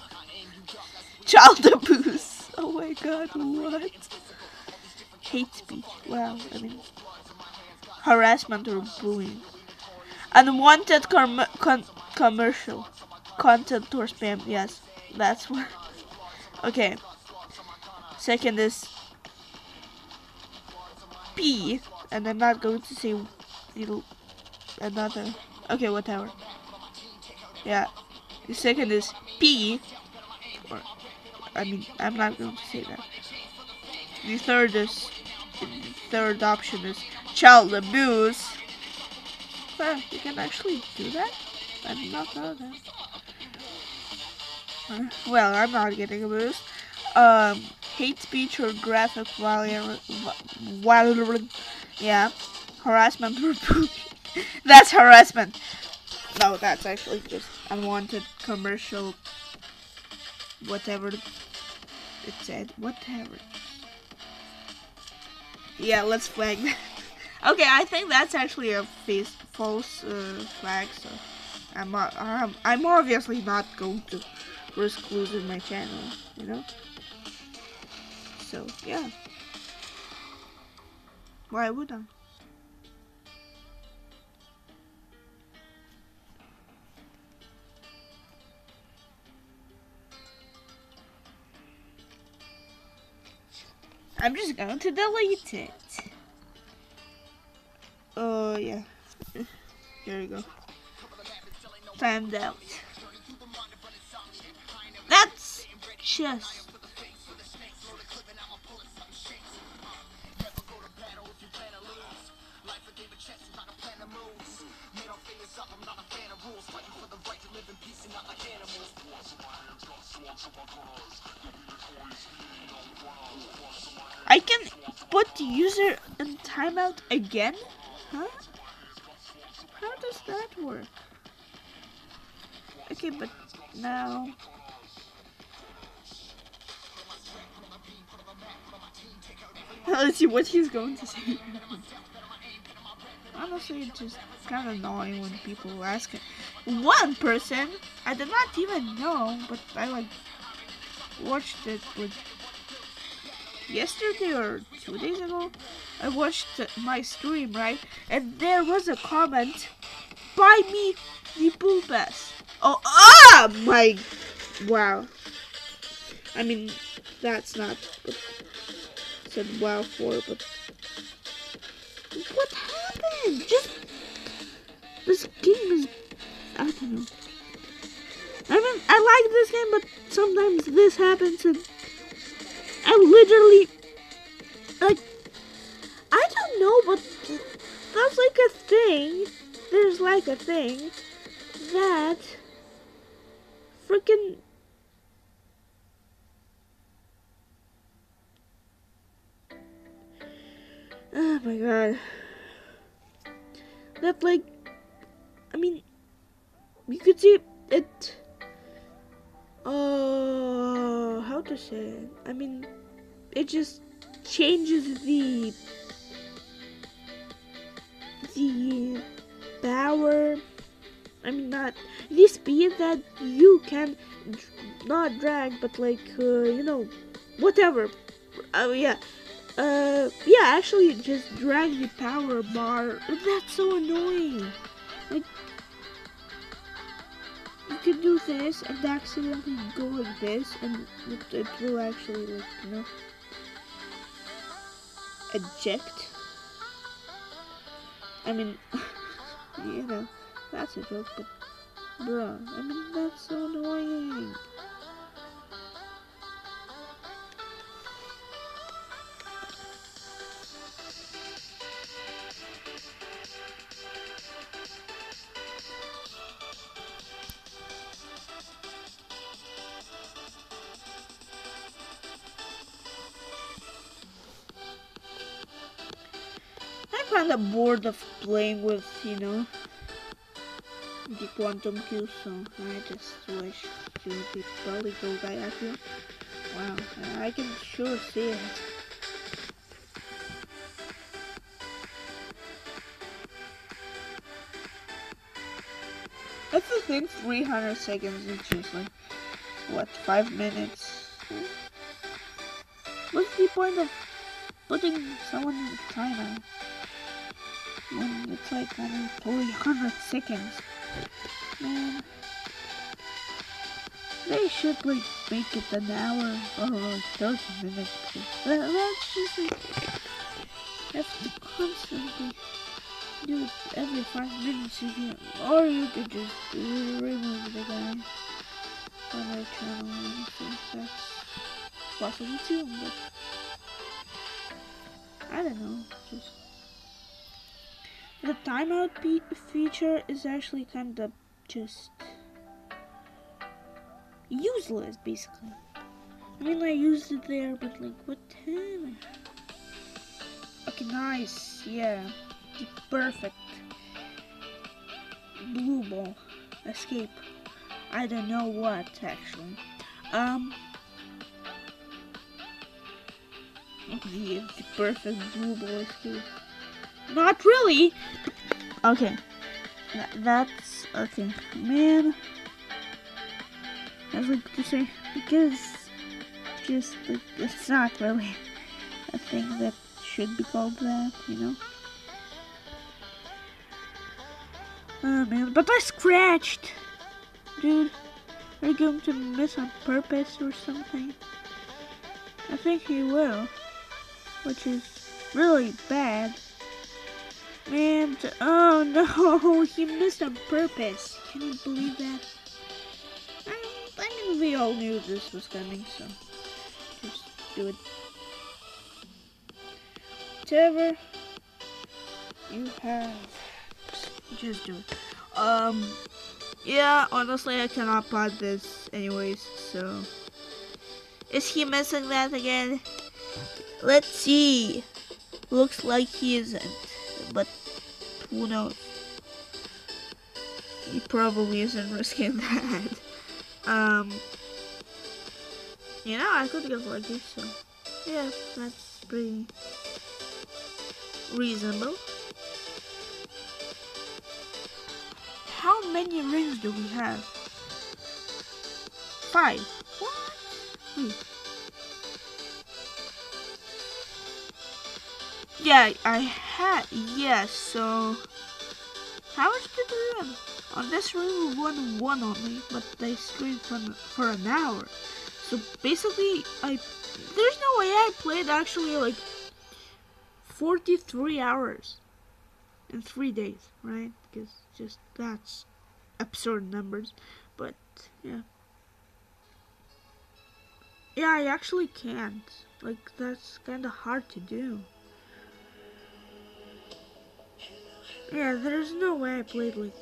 Child abuse. Oh my god, what? Hate speech. Wow, I mean. Harassment or bullying. Unwanted com con commercial. Content or spam. Yes, that's one. Okay. Second is P. And I'm not going to say little another. Okay, whatever. Yeah. The second is P. Or, I mean, I'm not going to say that. The third is, the third option is child abuse. Well, you can actually do that? I did not know that. Uh, well, I'm not getting abused. Um, hate speech or graphic violence. Yeah. Harassment or bullying. That's harassment. No, that's actually just unwanted commercial. Whatever it said. Whatever. Yeah, let's flag that. Okay, I think that's actually a face false uh, flag, so I'm, uh, I'm I'm obviously not going to risk losing my channel, you know. So yeah, why would I? I'm just going to delete it. Oh, uh, yeah. Here we go. Timed out. That's just... I can put the user in timeout again? Huh? How does that work? Okay, but now... Let's see what he's going to say. Honestly, it's just kind of annoying when people ask it. One person, I did not even know, but I like watched it with yesterday or two days ago. I watched my stream, right? And there was a comment, buy me the Bull Pass. Oh, ah, my, wow. I mean, that's not what I said wow for, but what happened? Just, this game is, I don't know. I mean, I like this game, but sometimes this happens and I literally that's like a thing. There's like a thing that freaking oh my god. That like I mean you could see it uh how to say it? I mean it just changes the the power I mean not the speed that you can dr- not drag but like uh, you know whatever oh yeah uh yeah actually just drag the power bar. That's so annoying. Like you can do this and accidentally go like this and it, it will actually like you know eject. I mean you know that's a joke but bruh I mean that's so annoying. I'm kinda bored of playing with, you know, the quantum cube, so I just wish to the polygon guy actually. Wow, I can sure see it. That's the thing, three hundred seconds is just like, what, five minutes? What's the point of putting someone in the timer when it's like only three hundred seconds? Man, they should like make it an hour or like thirty minutes. That, that's just like, have to constantly do it every five minutes if you, or you could just remove the guy from our channel. Honestly, that's possible too, but I don't know. Just the timeout feature is actually kind of just useless, basically. I mean, I used it there, but like, what time? Okay, nice, yeah, the perfect blue ball escape. I don't know what actually. Um, the, the perfect blue ball escape. Not really. Okay, Th that's okay, man. I was like to say because just like, it's not really a thing that should be called that, you know. Oh man, but I scratched, dude. Are you going to miss on purpose or something? I think he will, which is really bad. Man, oh no, he missed on purpose. Can you believe that? I, I mean, we all knew this was coming, so just do it. Whatever you have, just do it. Um, yeah, honestly, I cannot pod this anyways, so. Is he missing that again? Let's see. Looks like he isn't, but who knows? He probably isn't risking that. Um, you know, I could go like this, so yeah, that's pretty reasonable. How many rings do we have? Five. What? Wait. Yeah, I had, yes, so how much did we win? On this room we won one only, but they streamed for, for an hour. So basically, I there's no way I played actually like forty-three hours in three days, right? Because just that's absurd numbers. But yeah, yeah, I actually can't. Like that's kind of hard to do. Yeah, there's no way I played like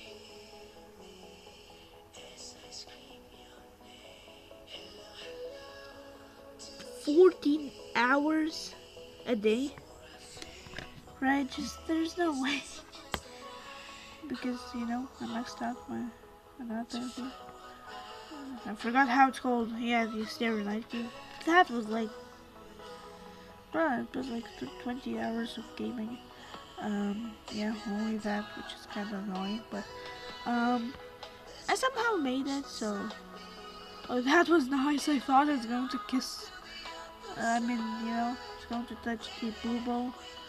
fourteen hours a day. Right? Just there's no way. Because, you know, I messed up my another thing. I forgot how it's called. Yeah, the Stereo Night game. That was like, bruh, it was like twenty hours of gaming. Um, yeah, only that, which is kind of annoying, but, um, I somehow made it, so, oh, that was nice. I thought it was going to kiss, uh, I mean, you know, it's going to touch the blue ball.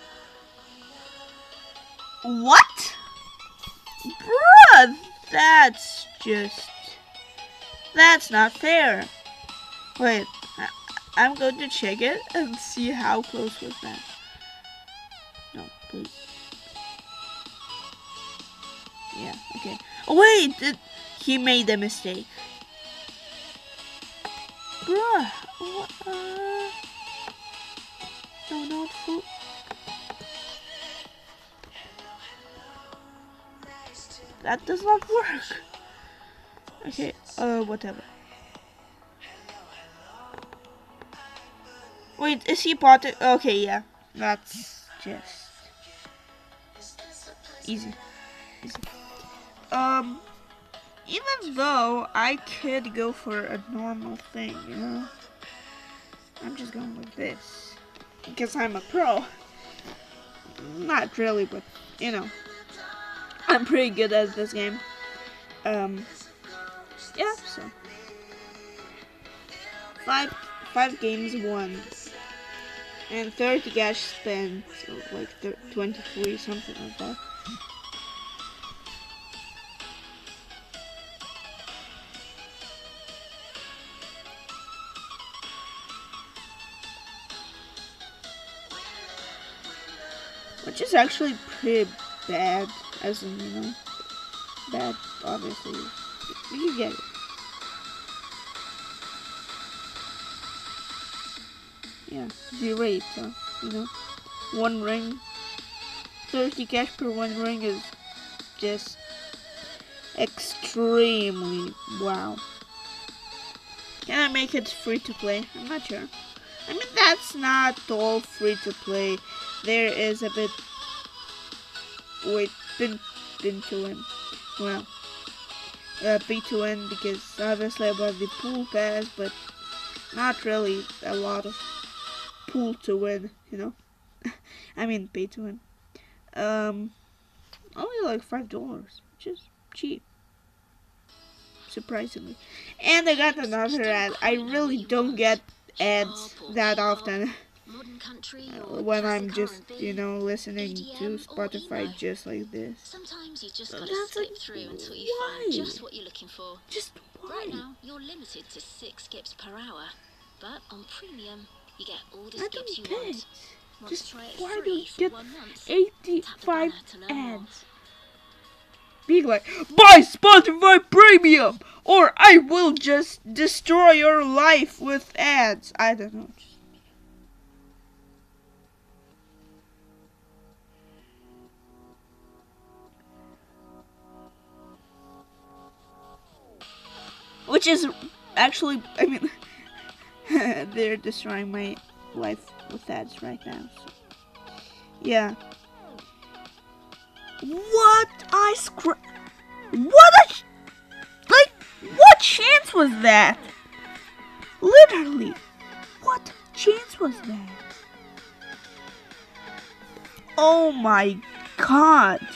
What? Bruh, that's just, that's not fair. Wait, I, I'm going to check it and see how close was that. No, please. Yeah, okay. Oh wait, it, he made a mistake. Bruh, what, uh, no, not full. That does not work. Okay, uh, whatever. Wait, is he potted? Okay, yeah. That's just easy. Easy. Um, even though I could go for a normal thing, you know? I'm just going with this. Because I'm a pro. Not really, but, you know. I'm pretty good at this game. Um, yeah, so. Five, five games won. And thirty cash spent, so like twenty-three, something like that. Which is actually pretty bad, as in, you know, bad, obviously. You get it. Yeah, the rate, uh, you know, one ring, thirty cash per one ring is just extremely wow. Can I make it free to play? I'm not sure. I mean, that's not all free to play. There is a bit, wait, bin, bin to win. Well, uh, pay to win because obviously I bought the pool pass, but not really a lot of pool to win, you know. I mean, pay to win. Um, only like five dollars, which is cheap, surprisingly. And I got another ad. I really don't get ads that often when I'm just, you know, listening to Spotify just like this. Sometimes you just But gotta that's slip like, through until you why? find just what you're looking for. Just Right why? now, you're limited to six skips per hour, but on premium, you get all the I skips you don't get want. it. Want Just to try it why do free you for get one month? eighty-five Tap the banner to learn more. ads? Being like, buy Spotify Premium, or I will just destroy your life with ads. I don't know. Which is actually, I mean, they're destroying my life with ads right now. So. Yeah. What? I scra- What a... Sh- like, what chance was that? Literally. What chance was that? Oh my god.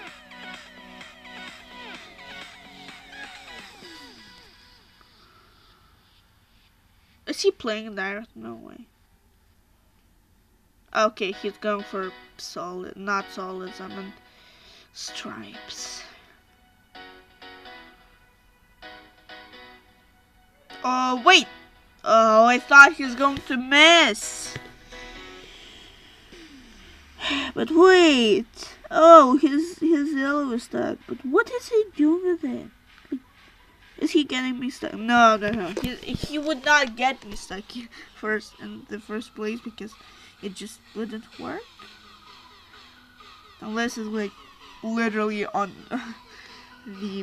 Is he playing direct? No way. Okay, he's going for solid, not solids, I mean stripes. Oh, wait! Oh, I thought he was going to miss. But wait! Oh, his, his yellow is stuck. But what is he doing with it? Like, is he getting me stuck? No, no, no. He, he would not get me stuck first in the first place because it just wouldn't work. Unless it's like literally on the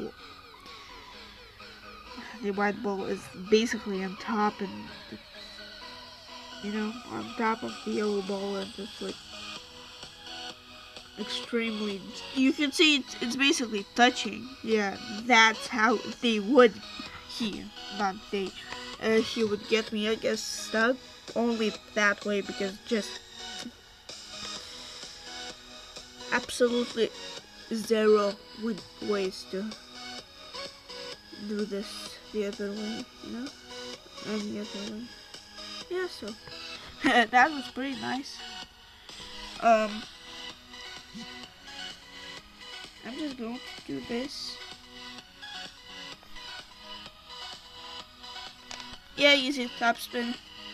the white ball is basically on top, and the, you know, on top of the yellow ball, and it's like extremely, you can see it's, it's basically touching. Yeah, that's how they would, he, not they, uh, he would get me, I guess, stuck only that way, because just absolutely zero would ways to do this the other way, you know, and the other way. Yeah, so that was pretty nice. Um, I'm just going to do this. Yeah, easy top spin.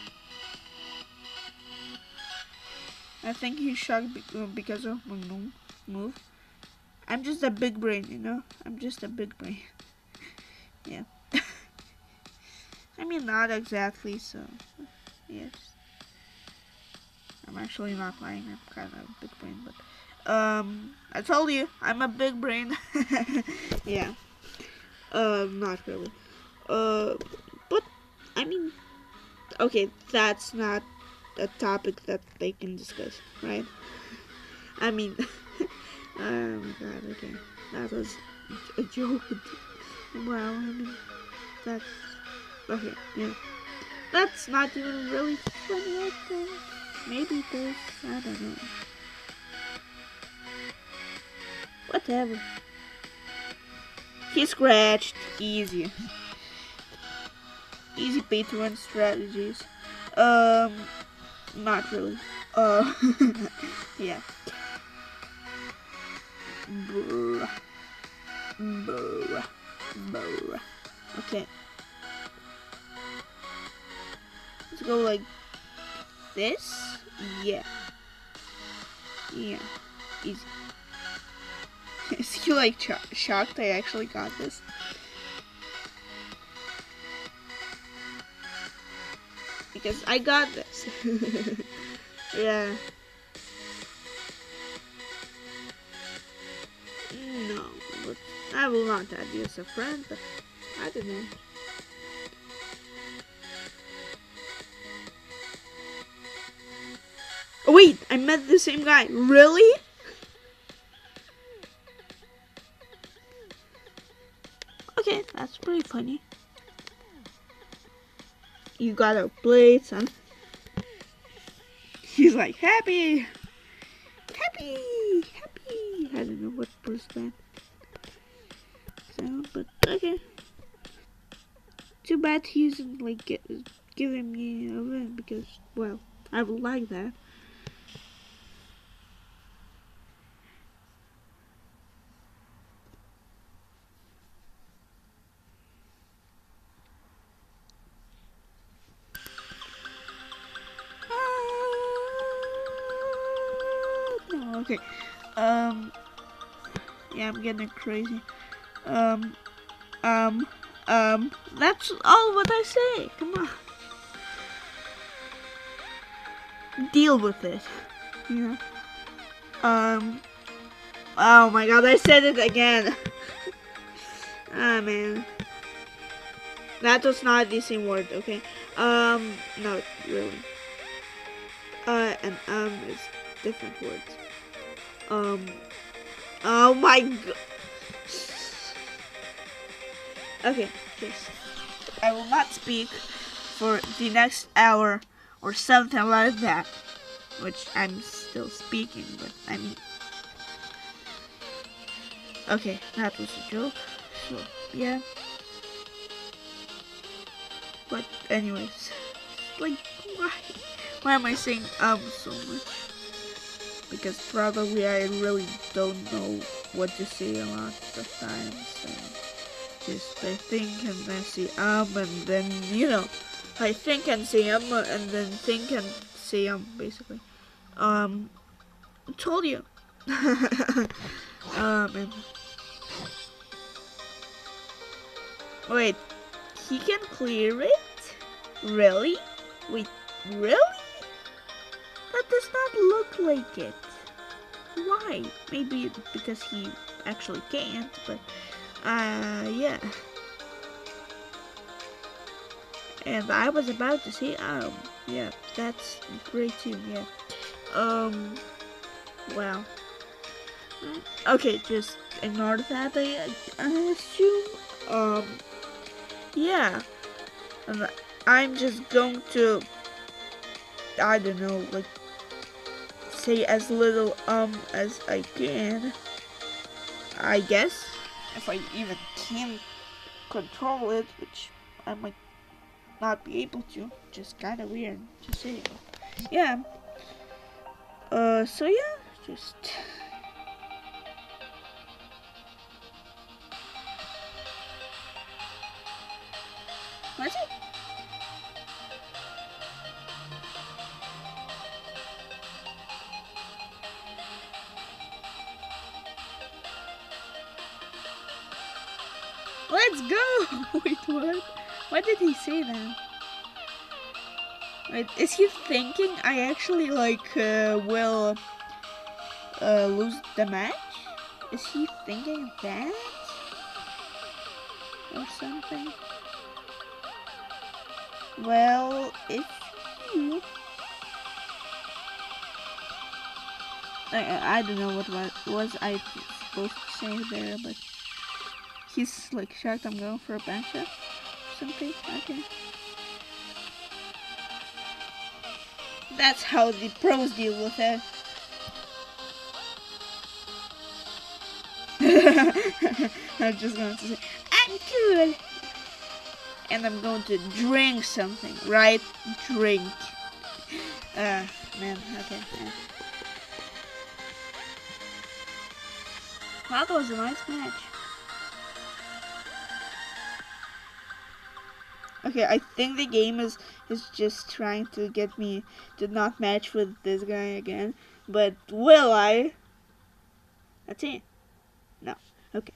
I think he's shocked because of my move. I'm just a big brain, you know? I'm just a big brain. Yeah. I mean, not exactly, so yes. I'm actually not lying. I'm kind of a big brain, but um, I told you I'm a big brain. Yeah. Uh, not really. Uh, but I mean, okay, that's not a topic that they can discuss, right? I mean, oh my god, okay, that was a joke. Well, I mean, that's okay, yeah. That's not even really funny, I think. Maybe it is, I don't know. Whatever. He scratched, easy. Easy pay to run strategies. Um, not really. Uh, yeah. Brr. Brr. Brr. Okay. Let's go like this. Yeah. Yeah. Easy. Is he like ch shocked I actually got this? Because I got this. Yeah. No, but I will not add you as a friend, but I don't know. Oh wait, I met the same guy. Really? Okay, that's pretty funny. You gotta play, son. He's like, happy! Happy! Happy! I don't know what was that sound, but okay. Too bad he isn't like get, giving me a win because, well, I would like that. No, okay. Um, yeah, I'm getting crazy. Um, um, um, that's all what I say. Come on. Deal with it. You know? Um, oh my god, I said it again. Ah, man. That was not the same word, okay? Um, no, really. Uh, and um is different words. Um, oh my god. Okay, yes. I will not speak for the next hour or something like that. Which I'm still speaking, but I mean. Okay, that was a joke. So, yeah. But anyways, like, why? Why am I saying um so much? Because probably I really don't know what to say a lot of times. And just I think and I say um and then, you know, I think and say um and then think and say um basically. Um, I told you. um, and wait, he can clear it? Really? Wait, really? That does not look like it. why? Maybe because he actually can't, but uh, yeah. And I was about to say, um, yeah, that's great too, yeah. Um, well, okay, just ignore that, I, I assume. Um, yeah, and I'm just going to, I don't know, like, say as little um as I can, I guess, if I even can control it, which I might not be able to. Just kind of weird to say. Yeah. Uh. So yeah, just. What's it? Let's go! Wait, what? What did he say then? Wait, is he thinking I actually like uh, will uh, lose the match? Is he thinking that? Or something? Well, if you... I, I don't know what was, was I supposed to say there, but he's like shocked I'm going for a banshee or something. Okay. That's how the pros deal with it. I'm just going to say, I'm cool. And I'm going to drink something, right? Drink. Uh, man, okay. Yeah. That was a nice match. Okay, I think the game is is just trying to get me to not match with this guy again. But will I? That's it. No. Okay.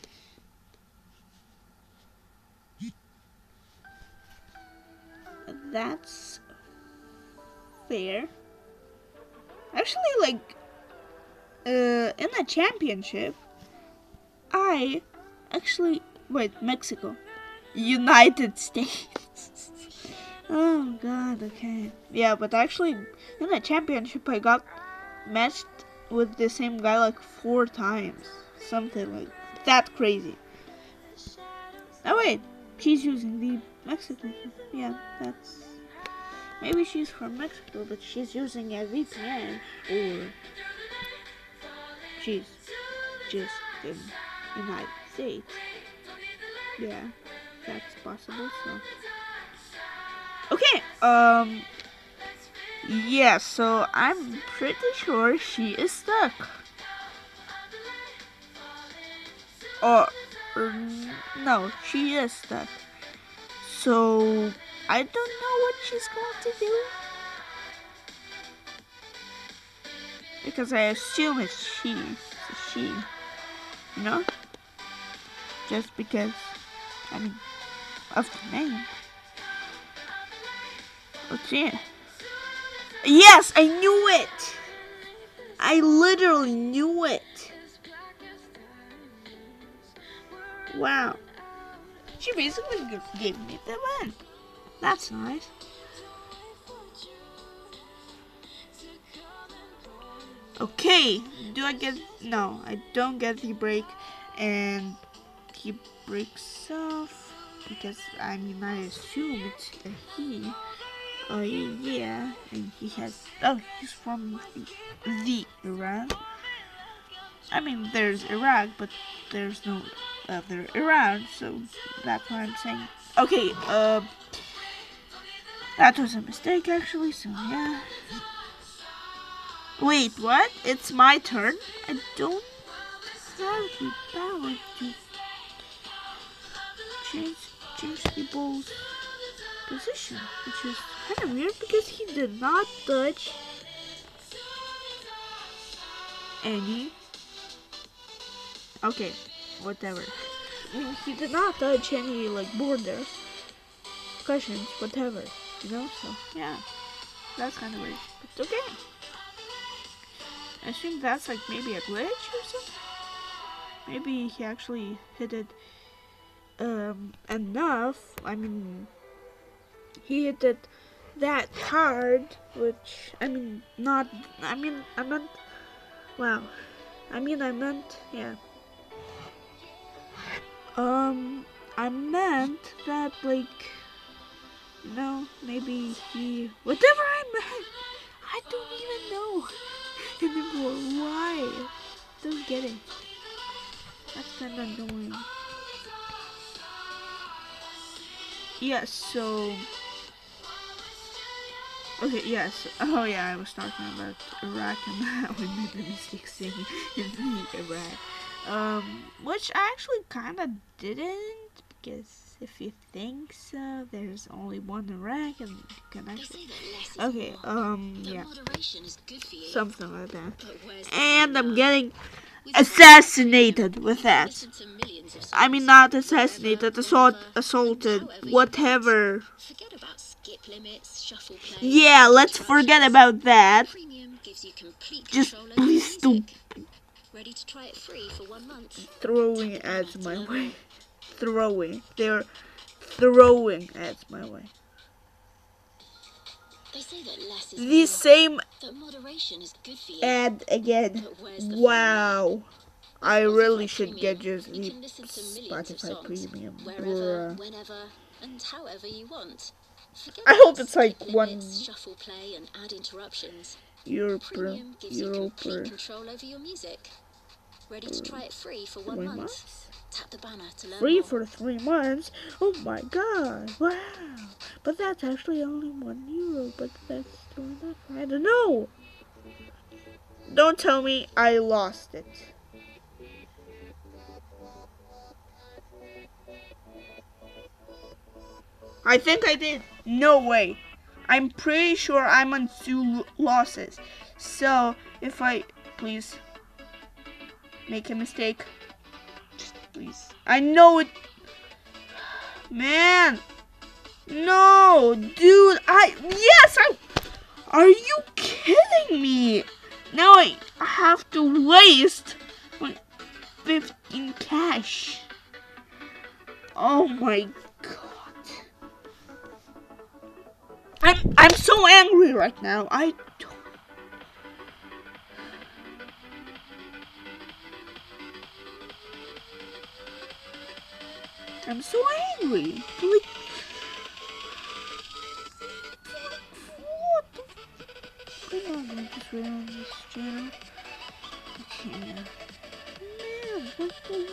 That's fair. Actually, like, uh, in the championship, I actually wait Mexico, United States. Oh God. Okay. Yeah, but actually, in the championship, I got matched with the same guy like four times. Something like that crazy. Oh wait, she's using the Mexico. Yeah, that's... Maybe she's from Mexico, but she's using a V P N. Or she's just in the United States. Yeah, that's possible, so... Okay, um... yeah, so I'm pretty sure she is stuck. Or, or no, she is stuck. So I don't know what she's going to do. Because I assume it's she. It's a she. You know? Just because, I mean, of the name. Let's see it. Yes, I knew it! I literally knew it. Wow. She basically gave me the win. That's nice. Okay, do I get... No, I don't get the break. And he breaks off. Because, I mean, I assume it's a he. Oh, yeah. And he has... Oh, he's from the, the Iran. I mean, there's Iraq, but there's no other Iran, so that's what I'm saying. Okay, uh, that was a mistake, actually, so yeah. Wait, what? It's my turn? I don't have the power to change, change the ball's position, which is kind of weird because he did not touch any... Okay, whatever. I mean, he did not touch any, like, borders, cushions, whatever, you know, so, yeah, that's kind of weird, but okay. I think that's like maybe a glitch or something. Maybe he actually hit it um, enough. I mean, he hit it that hard, which I mean, not. I mean, I meant. Wow. I mean, I meant. Yeah. Um, I meant that like. You know, maybe he. Whatever I meant. I don't even know anymore. Why? Don't get it. That's kind of annoying. Yes, so... Okay, yes. Oh yeah, I was talking about Iraq and how we made the mistake saying in Iraq. Um, which I actually kind of didn't, because if you think so, there's only one Iraq and you can actually... Okay, um, yeah. Something like that. And I'm getting assassinated with that. I mean, not assassinated, assault, assaulted, whatever. Yeah, let's forget about that. Just please don't throwing ads my way. Throwing. They're throwing ads my way. The same ad again. Wow. I really should get just the Spotify Premium. Or, uh, I hope it's like one euro per euro per Ready to try it free for one month? Months? Tap the banner to learn Free more. For three months? Oh my god! Wow! But that's actually only one euro. But that's still enough. I don't know. Don't tell me I lost it. I think I did. No way. I'm pretty sure I'm on two losses. So if I please make a mistake, just please. I know it. Man, no, dude. I yes. I. Are you kidding me? Now I have to waste my fifteen cash. Oh my god. I'm I'm so angry right now. I don't. I'm so angry. Like, what? Come on, I just ran on this channel. Okay. Man, what the?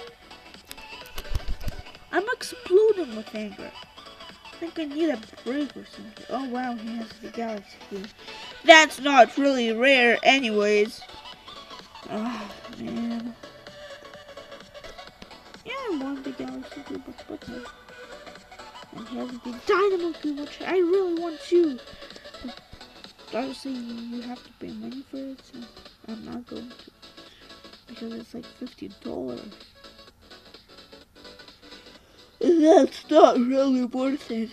I'm exploding with anger. I think I need a break or something. Oh wow, he has the galaxy blue. That's not really rare anyways. Oh man. Yeah, I want the galaxy blue, but what the? And he has the dynamo blue, which I really want too. But obviously you have to pay money for it, so I'm not going to. Because it's like fifty dollars. That's not really worth it.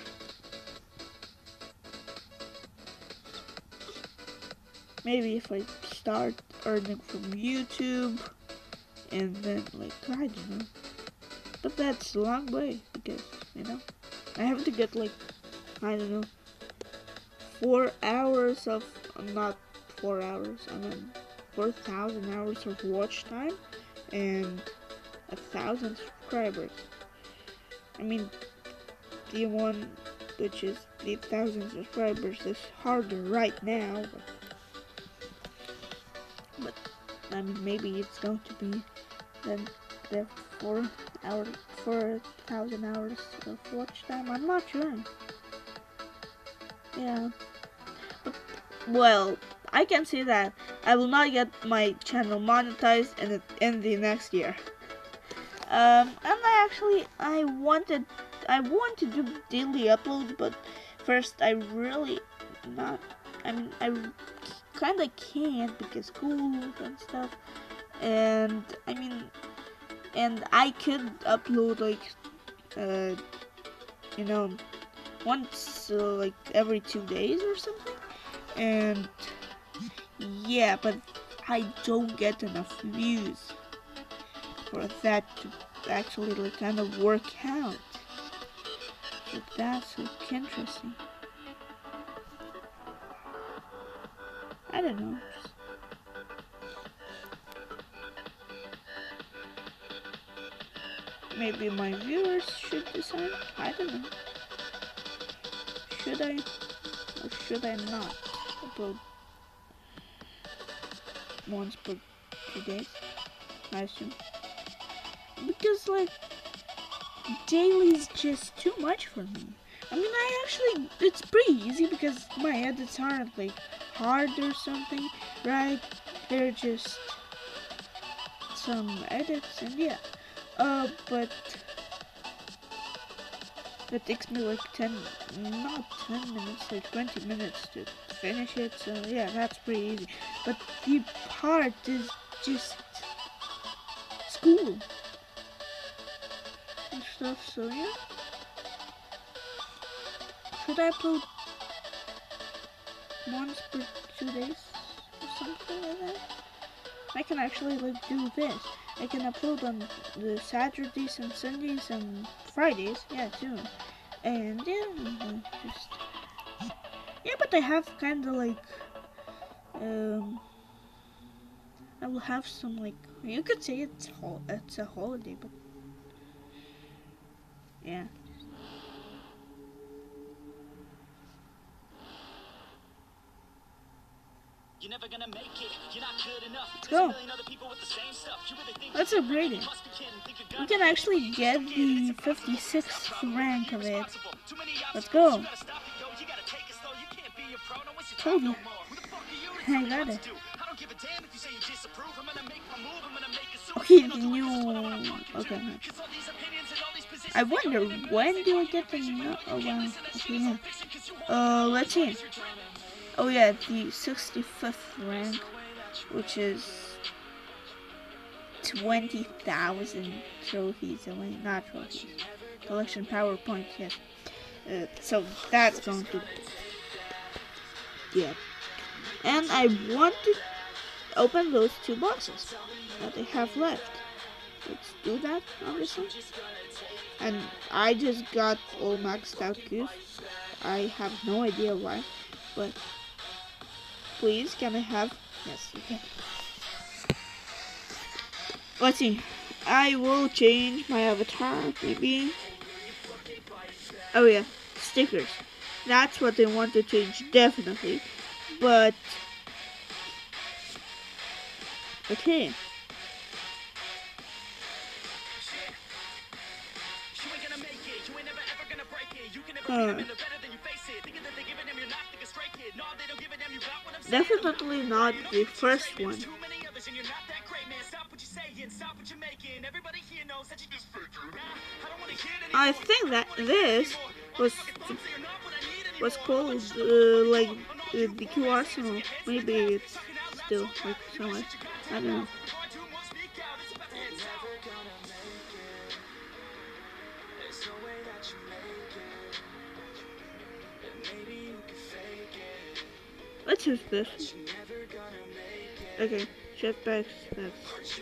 Maybe if I start earning from YouTube and then like I don't know. But that's a long way because, you know, I have to get like I don't know four hours of not four hours, I mean four thousand hours of watch time and a thousand subscribers. I mean, the one which is the thousand subscribers is harder right now, but, but I mean, maybe it's going to be then the four hour, four thousand hours of watch time. I'm not sure. Yeah, but, well, I can see that I will not get my channel monetized in the, in the next year. Um, and I actually, I wanted, I want to do daily uploads, but first I really not, I mean, I kind of can't because school and stuff, and I mean, and I could upload like, uh, you know, once, uh, like every two days or something, and Yeah, but I don't get enough views for that to actually like kind of work out. So that's like interesting. I don't know. Maybe my viewers should decide. I don't know. Should I or should I not upload once per two days? I assume. Because like daily is just too much for me. I mean, I actually, it's pretty easy because my edits aren't like hard or something, right? They're just some edits and yeah. Uh, but it takes me like ten, not ten minutes, like twenty minutes to finish it. So yeah, that's pretty easy. But the part is just school and stuff. So yeah. Should I upload once per two days or something like that? I can actually like do this. I can upload on the Saturdays and Sundays and Fridays, yeah too. And yeah, just yeah, but I have kind of like um, I will have some like you could say it's hol it's a holiday, but yeah. You're never gonna make it. You're not good enough. Let's There's a go. million other people with the same stuff. You really think Let's upgrade it. We can actually get the fifty-sixth rank of it. Let's go. Told you. I got it. Okay, the new... Okay. I wonder, when do I get the new... Oh, wow. Okay, yeah. Uh, let's see. Oh, yeah, the sixty-fifth rank, which is twenty thousand trophies. I mean, not trophies. Collection power points, yes. Uh, so that's going to... Yeah. And I want to open those two boxes that I have left. Let's do that, obviously. And I just got all maxed out Qs. I have no idea why, but please, can I have... Yes, you can. Let's see. I will change my avatar, maybe. Oh yeah, stickers. That's what I want to change, definitely. But... okay. Uh, definitely not the first one. I think that this was was called uh, like uh, the Q Arsenal. Maybe it's still like somewhere. I don't know. Let's use this. Okay, jetpacks. That's.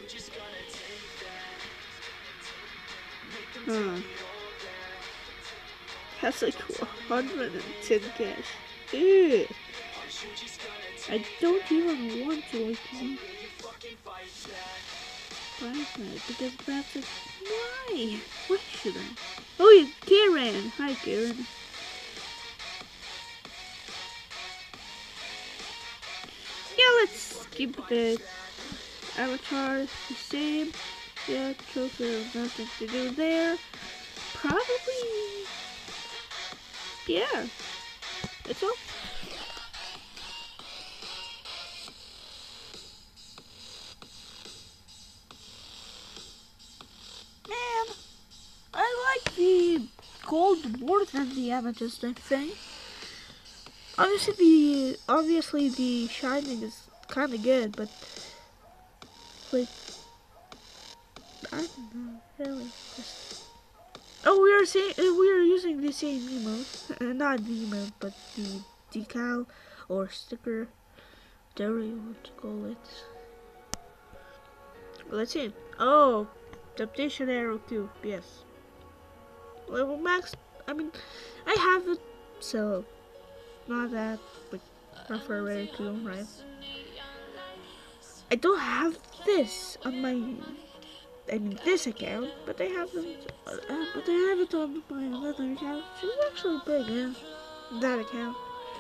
Huh. Has like one hundred ten cash. Ew. I don't even want to like buy that because that's like why? Why should I? Oh yeah, Karen. Hi Karen. Yeah, let's keep the avatar the same. Yeah, trophy, nothing to do there. Probably, yeah. It's all. Man, I like the gold more than the amethyst, I think. Obviously, the obviously the shining is kind of good, but like. I don't know, really. Just... Oh, we are saying uh, we are using the same emote, uh, not the emote, but the decal or sticker dare you want to call it? Let's see. Oh, Temptation Arrow two. Yes. Level max. I mean, I have it, so not that, but prefer Arrow two, right? I don't have this on my, I mean this account, but I have it, uh, but I have it on my another account. Which is actually big, yeah. That account.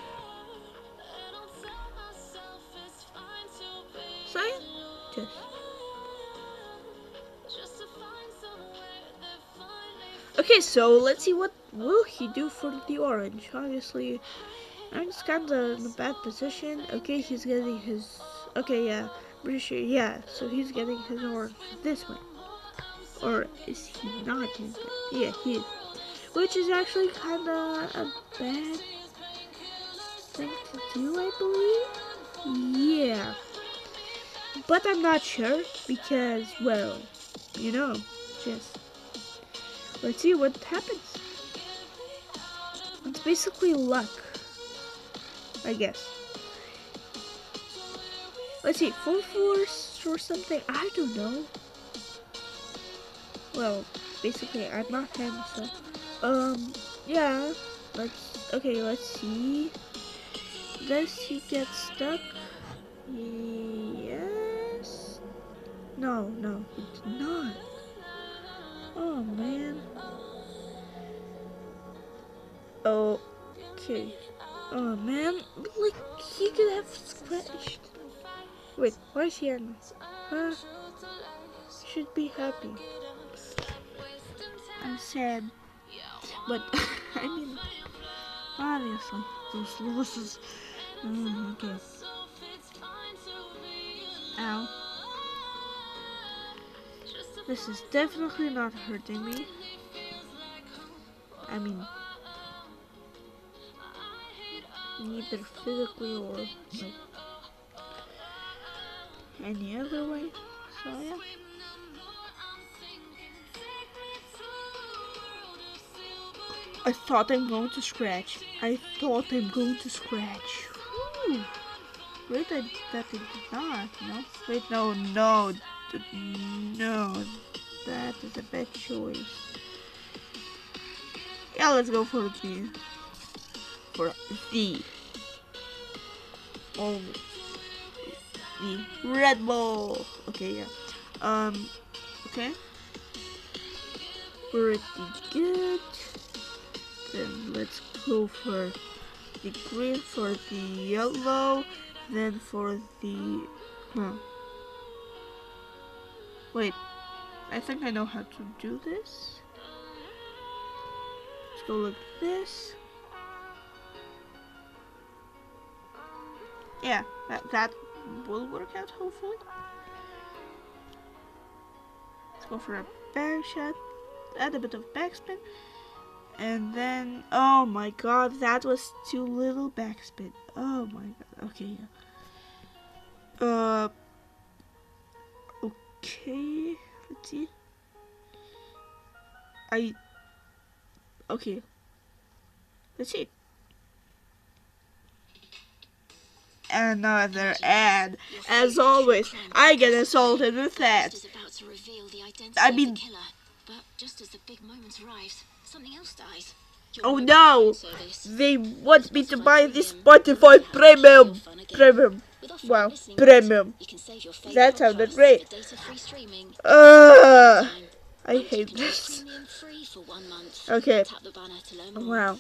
So yeah, just. Okay, so let's see what will he do for the orange. Obviously, I'm just kind of in a bad position. Okay, he's getting his. Okay, yeah, pretty sure. Yeah, so he's getting his orange this way, or is he not? Doing that? Yeah, he is. Which is actually kind of a bad thing to do, I believe. Yeah, but I'm not sure because, well, you know, just. Let's see what happens. It's basically luck, I guess. Let's see, full force or something, I don't know. Well, basically, I'm not him, so. Um, yeah, let's, okay, let's see. Does he get stuck? Yes? No, no, he did not. Oh, man. Okay. Oh, man, like, he could have scratched. Wait, why is he angry? Huh? Should be happy. I'm sad. But, I mean, obviously, those losses. Mm, okay. Ow. This is definitely not hurting me. I mean, neither physically or like any other way. So yeah. I thought I'm going to scratch. I thought I'm going to scratch. Whew. Wait, I, that I did not, no? Wait, no, no, no. That is a bad choice. Yeah, let's go for the, for the, oh, the Red Bull. Okay, yeah. Um, okay. Pretty good. Then let's go for the green, for the yellow, then for the, huh. Wait, I think I know how to do this. Let's go like this. Yeah, that, that will work out, hopefully. Let's go for a back shot, add a bit of backspin. And then, oh my god, that was too little backspin. Oh my god, okay, yeah. Uh, okay, let's see. I, okay, let's see. Another ad. As always, I get assaulted with that. I mean, but just as the big moment arrives, something else dies. Oh no! They want me to buy this Spotify Premium! Premium. Wow, Premium. That sounded great. Uh, I hate this. Okay. Wow.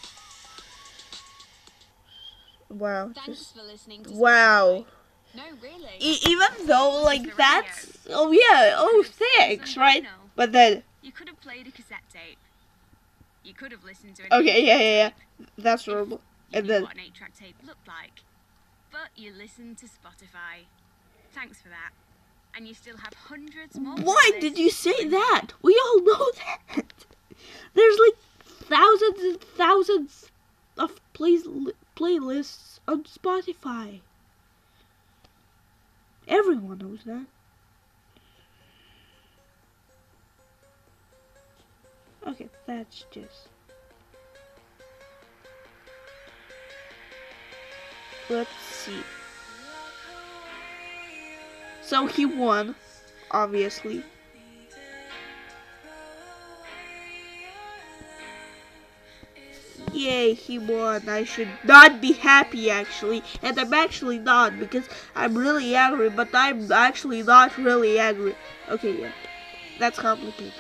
Wow. Just, wow. No, really. E even though, like, that's... Oh yeah, oh thanks, right? But then... You could have played a cassette tape. You could have listened to an Okay, yeah, yeah, yeah. That's horrible. You And knew then... what an eight track tape looked like. But you listened to Spotify. Thanks for that. And you still have hundreds more. Why did you say that? We all know that. There's like thousands and thousands of play playlists on Spotify. Everyone knows that. Okay, that's just... Let's see. So he won, obviously. Yay, he won. I should not be happy actually. And I'm actually not because I'm really angry, but I'm actually not really angry. Okay, yeah. That's complicated.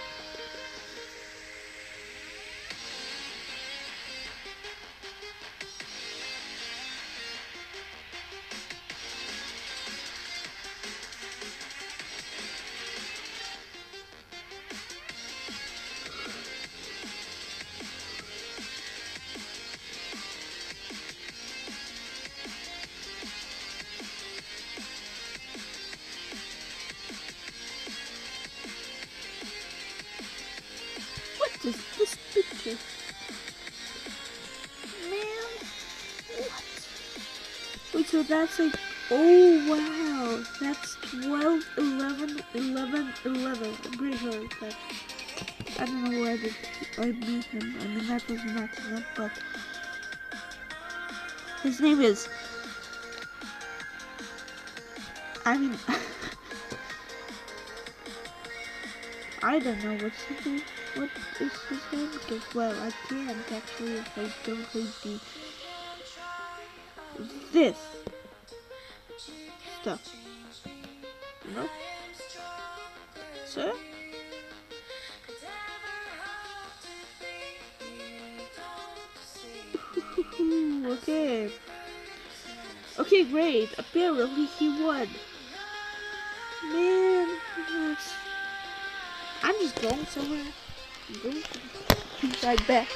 What is this picture? Man, what? Wait, so that's like, oh wow, that's twelve, eleven, eleven, eleven. I'm pretty sure it's that. I don't know where did I meet him. I mean, that was an accident, but his name is, I mean, I don't know what's his name. What is his name? Because, well, I can't actually if I don't read the this stuff. You know? Sir? Okay. Okay, great. Apparently he won. Man, that's... I'm just going somewhere. I'm going to be right back.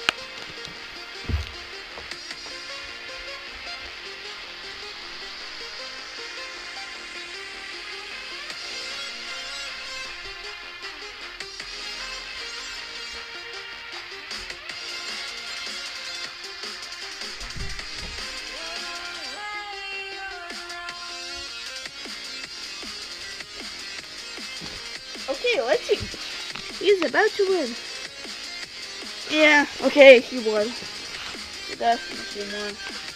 Okay, let's see. He's about to win. Yeah, okay, he won. He definitely won.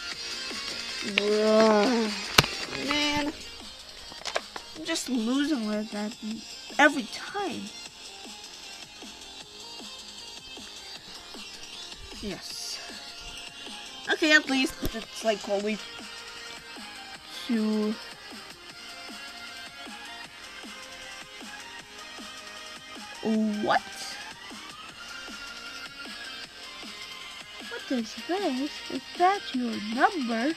Bruh. Man. I'm just losing with that every time. Yes. Okay, at least it's like only two. What? What is this? Is that your number?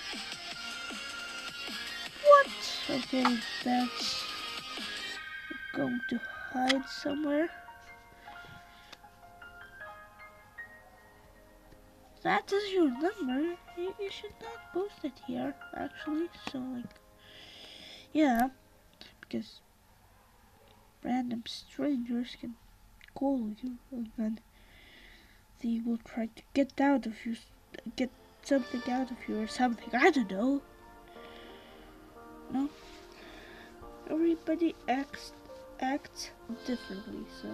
What? Okay, that's going to hide somewhere. That is your number. You, you should not post it here, actually. So, like, yeah, because random strangers can call you and then they will try to get out of you, get something out of you or something. I don't know. No, everybody acts acts differently, so.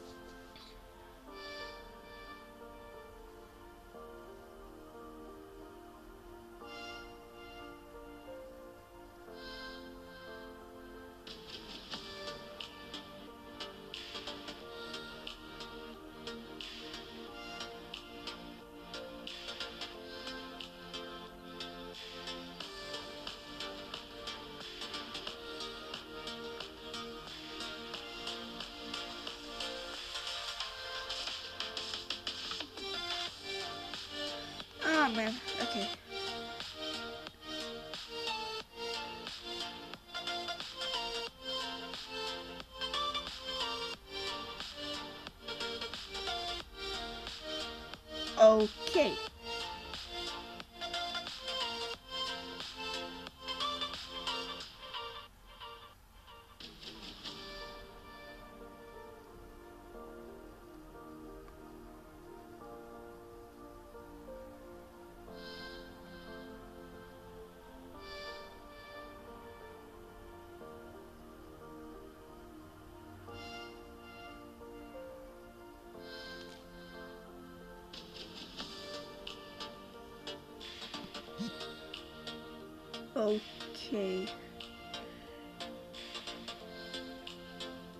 Oh man, okay. Okay. Okay.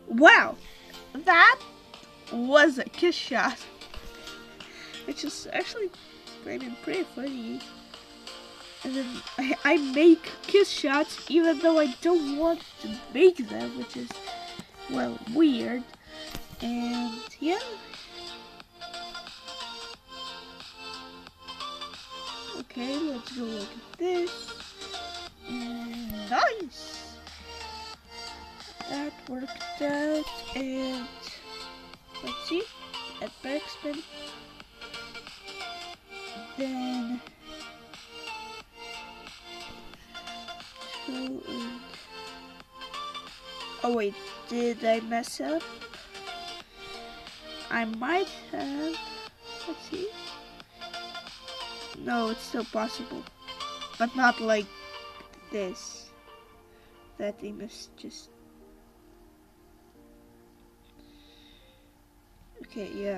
Wow, that was a kiss shot, which is actually pretty, pretty funny. And then I, I make kiss shots even though I don't want to make them, which is, well, weird. And yeah. Okay, let's go look at this. And nice! That worked out, and let's see, at backspin. Then two and oh wait, did I mess up? I might have. Let's see. No, it's still possible, but not like this. That thing is just. Okay, yeah.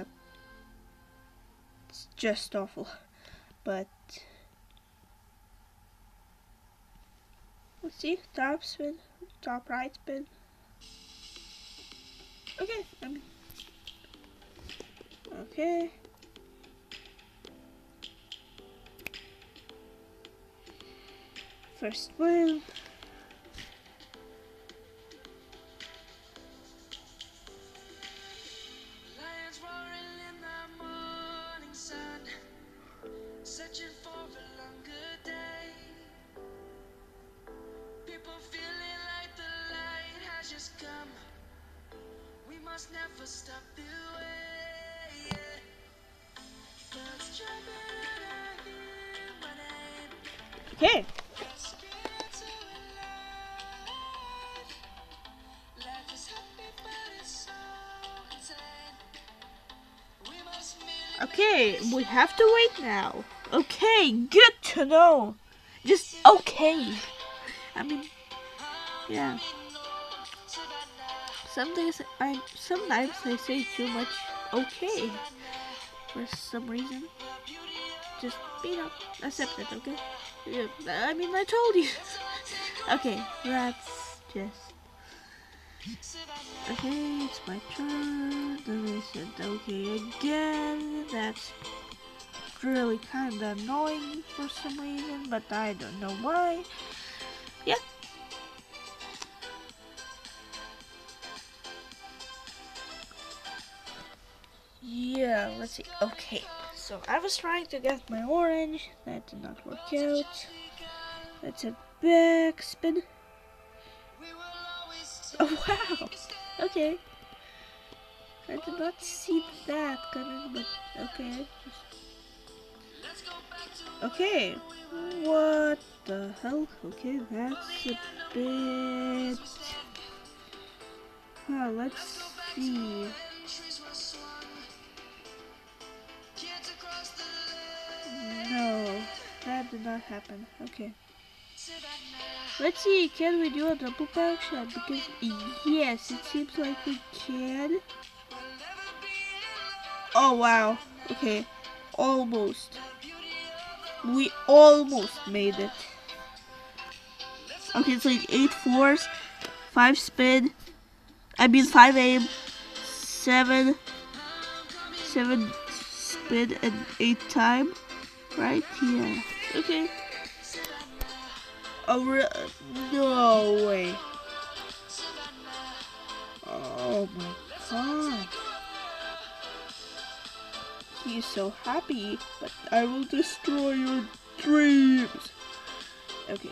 It's just awful. But let's see, top spin, top right spin. Okay, I mean, okay. First win. Lions roaring in the morning sun, searching for a longer day. People feeling like the light has just come. We must never stop the way. Yeah. Birds jumping and I hear my name. Okay. Screaming to life. Life is happy, but it's so insane. We must merely Okay, we have to wait now. Okay, good to know. Just okay. I mean, yeah. Sometimes I sometimes I say too much okay for some reason. Just you know, accept it, okay? Yeah, I mean, I told you. Okay, that's just. Okay, it's my turn. Then I said okay again. That's really kind of annoying for some reason, but I don't know why. Yeah. Yeah, let's see. Okay, so I was trying to get my orange. That did not work out. That's a backspin. Oh wow. Okay. I did not see that coming, but okay. Okay. What the hell? Okay, that's a bit. Huh, let's see. No, that did not happen. Okay. Let's see, can we do a double back shot? Because yes, it seems like we can. Oh wow. Okay. Almost. We almost made it. Okay, it's like eight fours, five spin. I mean five aim, seven, seven spin, and eight time. Right? Yeah. Okay. Oh, re no way. Oh my god. He's so happy, but I will destroy your dreams. Okay.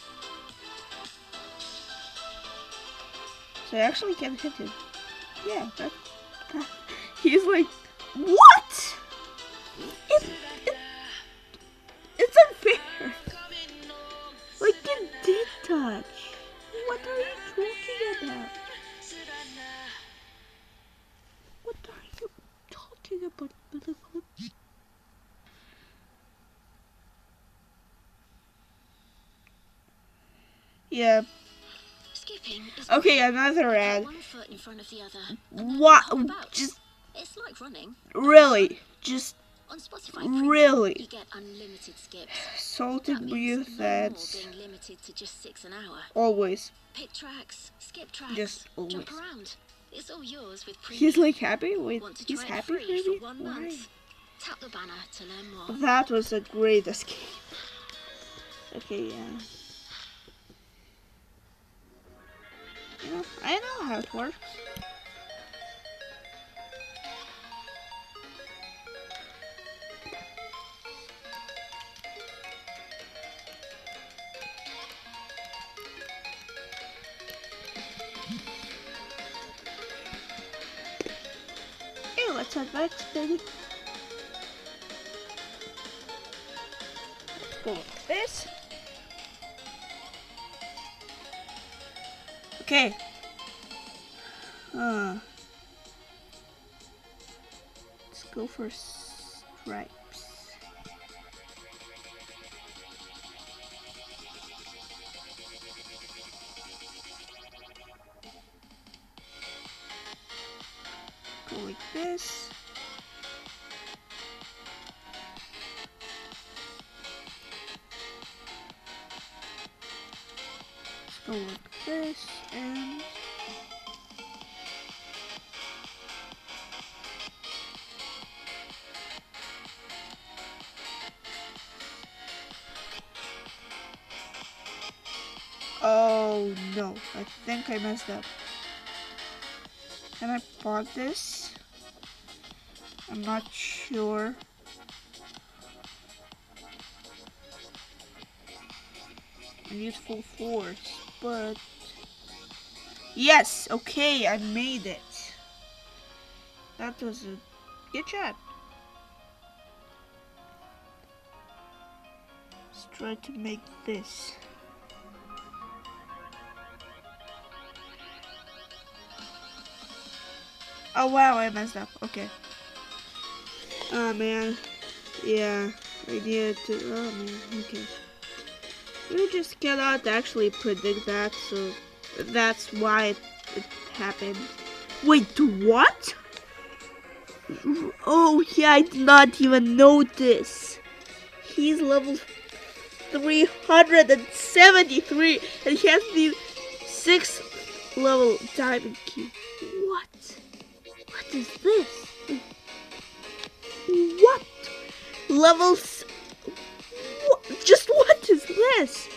So I actually can hit him. Yeah, that, that he's like, what? It, it, it's unfair. Like it did touch. What are you talking about? What are you talking about, motherfucker? Yeah. Skipping is Okay, another ad. one foot in front of the other. What? Just It's like running. really, just On Spotify Premium, really. you get unlimited skips. Salted That means with no that. more being limited to just six an hour. Always. Pick tracks, skip tracks, Just always. jump around. It's all yours with premium. He's like happy? Wait, Want to he's try it happy free for me? for one Why? month? Tap the banner to learn more. That was a great escape. Okay, yeah. You know, I know how it works. Okay, let's head back, baby. Let's go with this. Okay. Uh, let's go for stripes. Go like this. Let's go like this and oh no, I think I messed up. Can I pause this? I'm not sure. I use full force, but yes, okay, I made it. That was a good shot. Let's try to make this. Oh wow, I messed up. Okay. Oh man. Yeah, I needed to. Oh man. Okay. You just cannot actually predict that, so that's why it, it happened. Wait, what? Oh yeah, I did not even notice. He's level three hundred seventy-three, and he has the sixth level diamond key. What? What is this? What? Levels? What? Just what is this?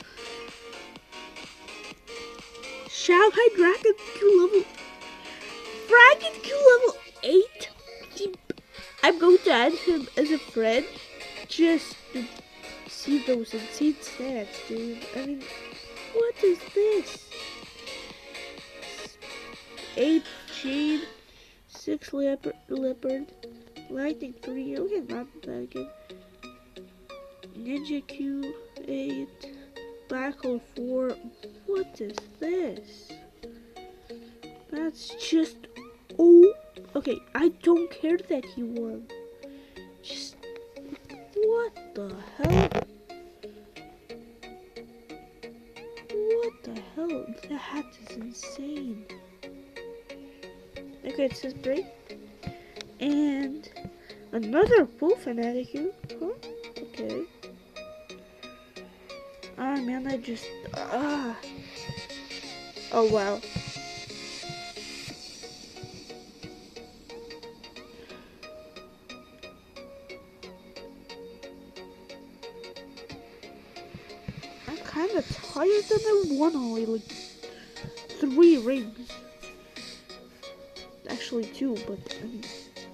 Shanghai Dragon Q level. Dragon Q level eight? I'm going to add him as a friend just to see those insane stats, dude. I mean, what is this? Eight Jade, six leopard, leopard, lightning three. Okay, not that good. Ninja Q eight, black hole four. What is this? That's just oh. Okay, I don't care that he won. Just what the hell? What the hell? That is insane. Okay, it says break. And another full fanatic here. Huh? Okay. Ah man, I just ah. Oh wow. I'm kind of tired and I won only like three rings. Actually two, but I mean.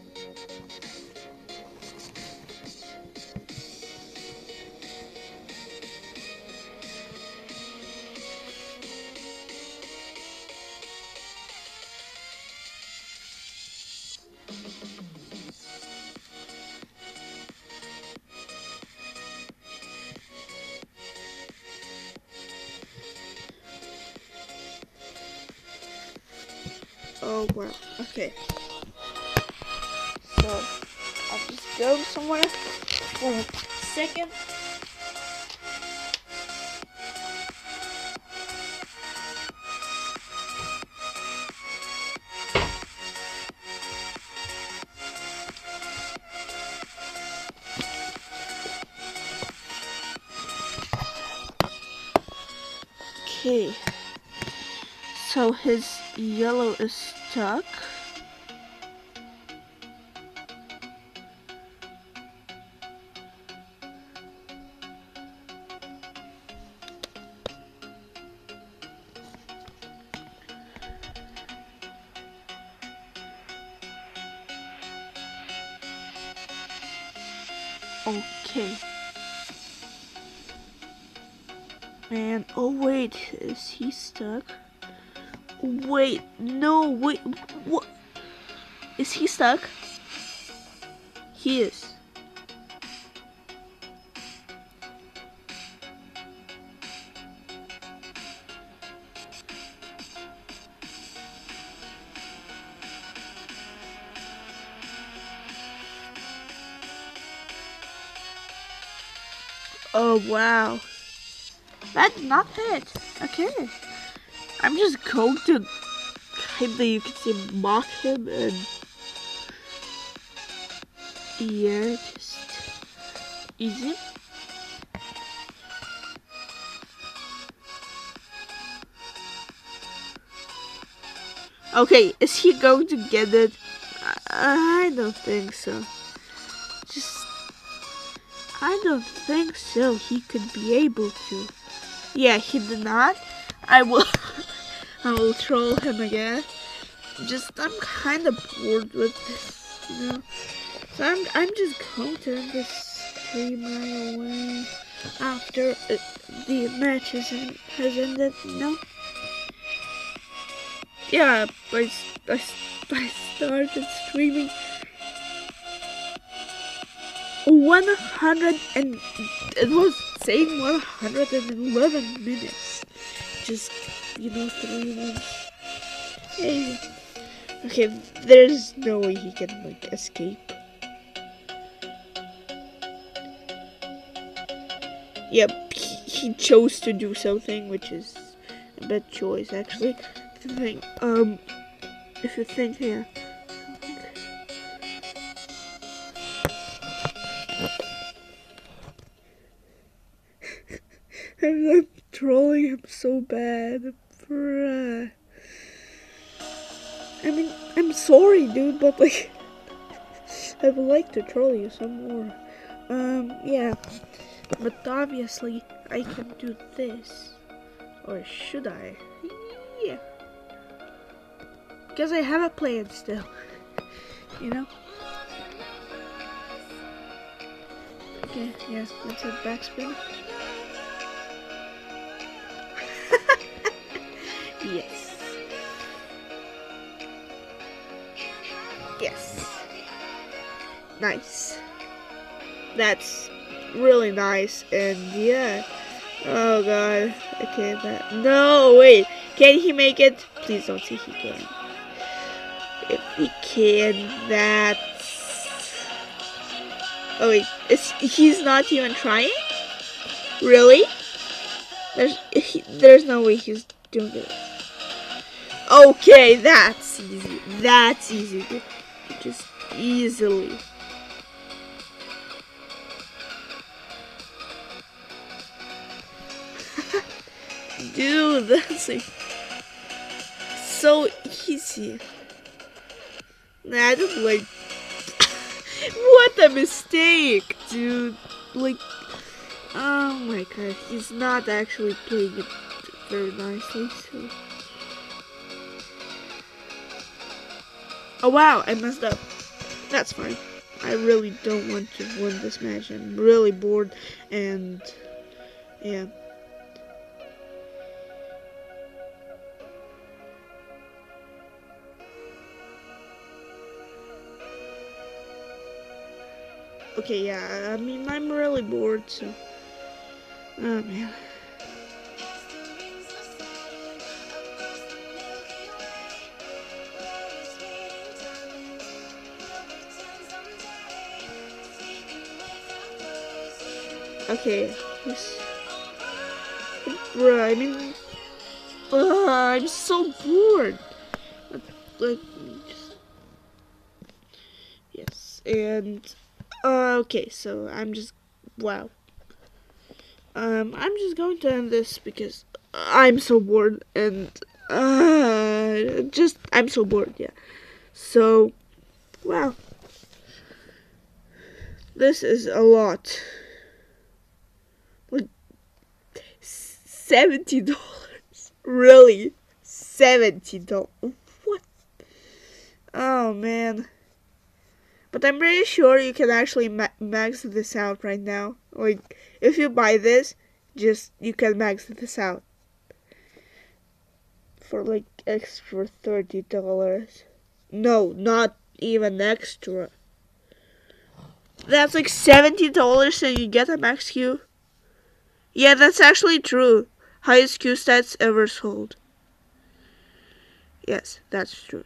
Oh wow, okay. So, I'll just go somewhere for a second. Okay. So his yellow is stuck. Okay. And oh wait, is he stuck? Wait, no, wait, what? Is he stuck? He is. Oh wow. That's not it. Okay. I'm just going to kinda, you can say, mock him and yeah, just easy. Okay, is he going to get it? I don't think so. Just, I don't think so. He could be able to. Yeah, he did not. I will, I will troll him again. Just, I'm kind of bored with this, you know. So I'm, I'm just going to end this stream right away after uh, the match has, has ended, you know. Yeah, I, I, I started streaming one hundred and it was saying one hundred eleven minutes. Just, you know, three months. Hey. Okay, there's no way he can, like, escape. Yep, he, he chose to do something, which is a bad choice, actually. If you think, um, if you think, yeah. I'm, I'm trolling him so bad, bruh. I mean, I'm sorry, dude, but like, I would like to troll you some more. Um, yeah, but obviously, I can do this. Or should I? Yeah. Because I have a plan still. You know? Okay, yeah, let's hit backspin. Yes. Yes. Nice. That's really nice, and yeah. Oh god. Okay, that. No, wait. Can he make it? Please don't say he can. If he can, that's. Oh wait, is he's not even trying? Really? There's he, there's no way he's doing it. Okay, that's easy. That's easy. Just easily. Dude, that's like so easy. Nah, I don't like. What a mistake, dude. Like, oh my god, he's not actually playing it very nicely, so. Oh wow, I messed up. That's fine. I really don't want to win this match. I'm really bored, and yeah. Okay, yeah, I mean, I'm really bored, so. Oh man. Okay, this. Bruh, I mean. Uh, I'm so bored. Like, just. Yes, and. Uh, okay, so I'm just. Wow. Um, I'm just going to end this because I'm so bored, and Uh, just I'm so bored. Yeah. So, wow, this is a lot. Like seventy dollars. Really, seventy dollars. What? Oh man. But I'm pretty sure you can actually ma max this out right now. Like, if you buy this, just you can max this out for like extra thirty dollars. No, not even extra. That's like seventy dollars and you get a max Q. Yeah, that's actually true. Highest Q stats ever sold. Yes, that's true.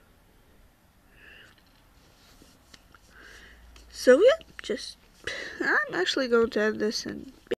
So yeah, just I'm actually going to end this and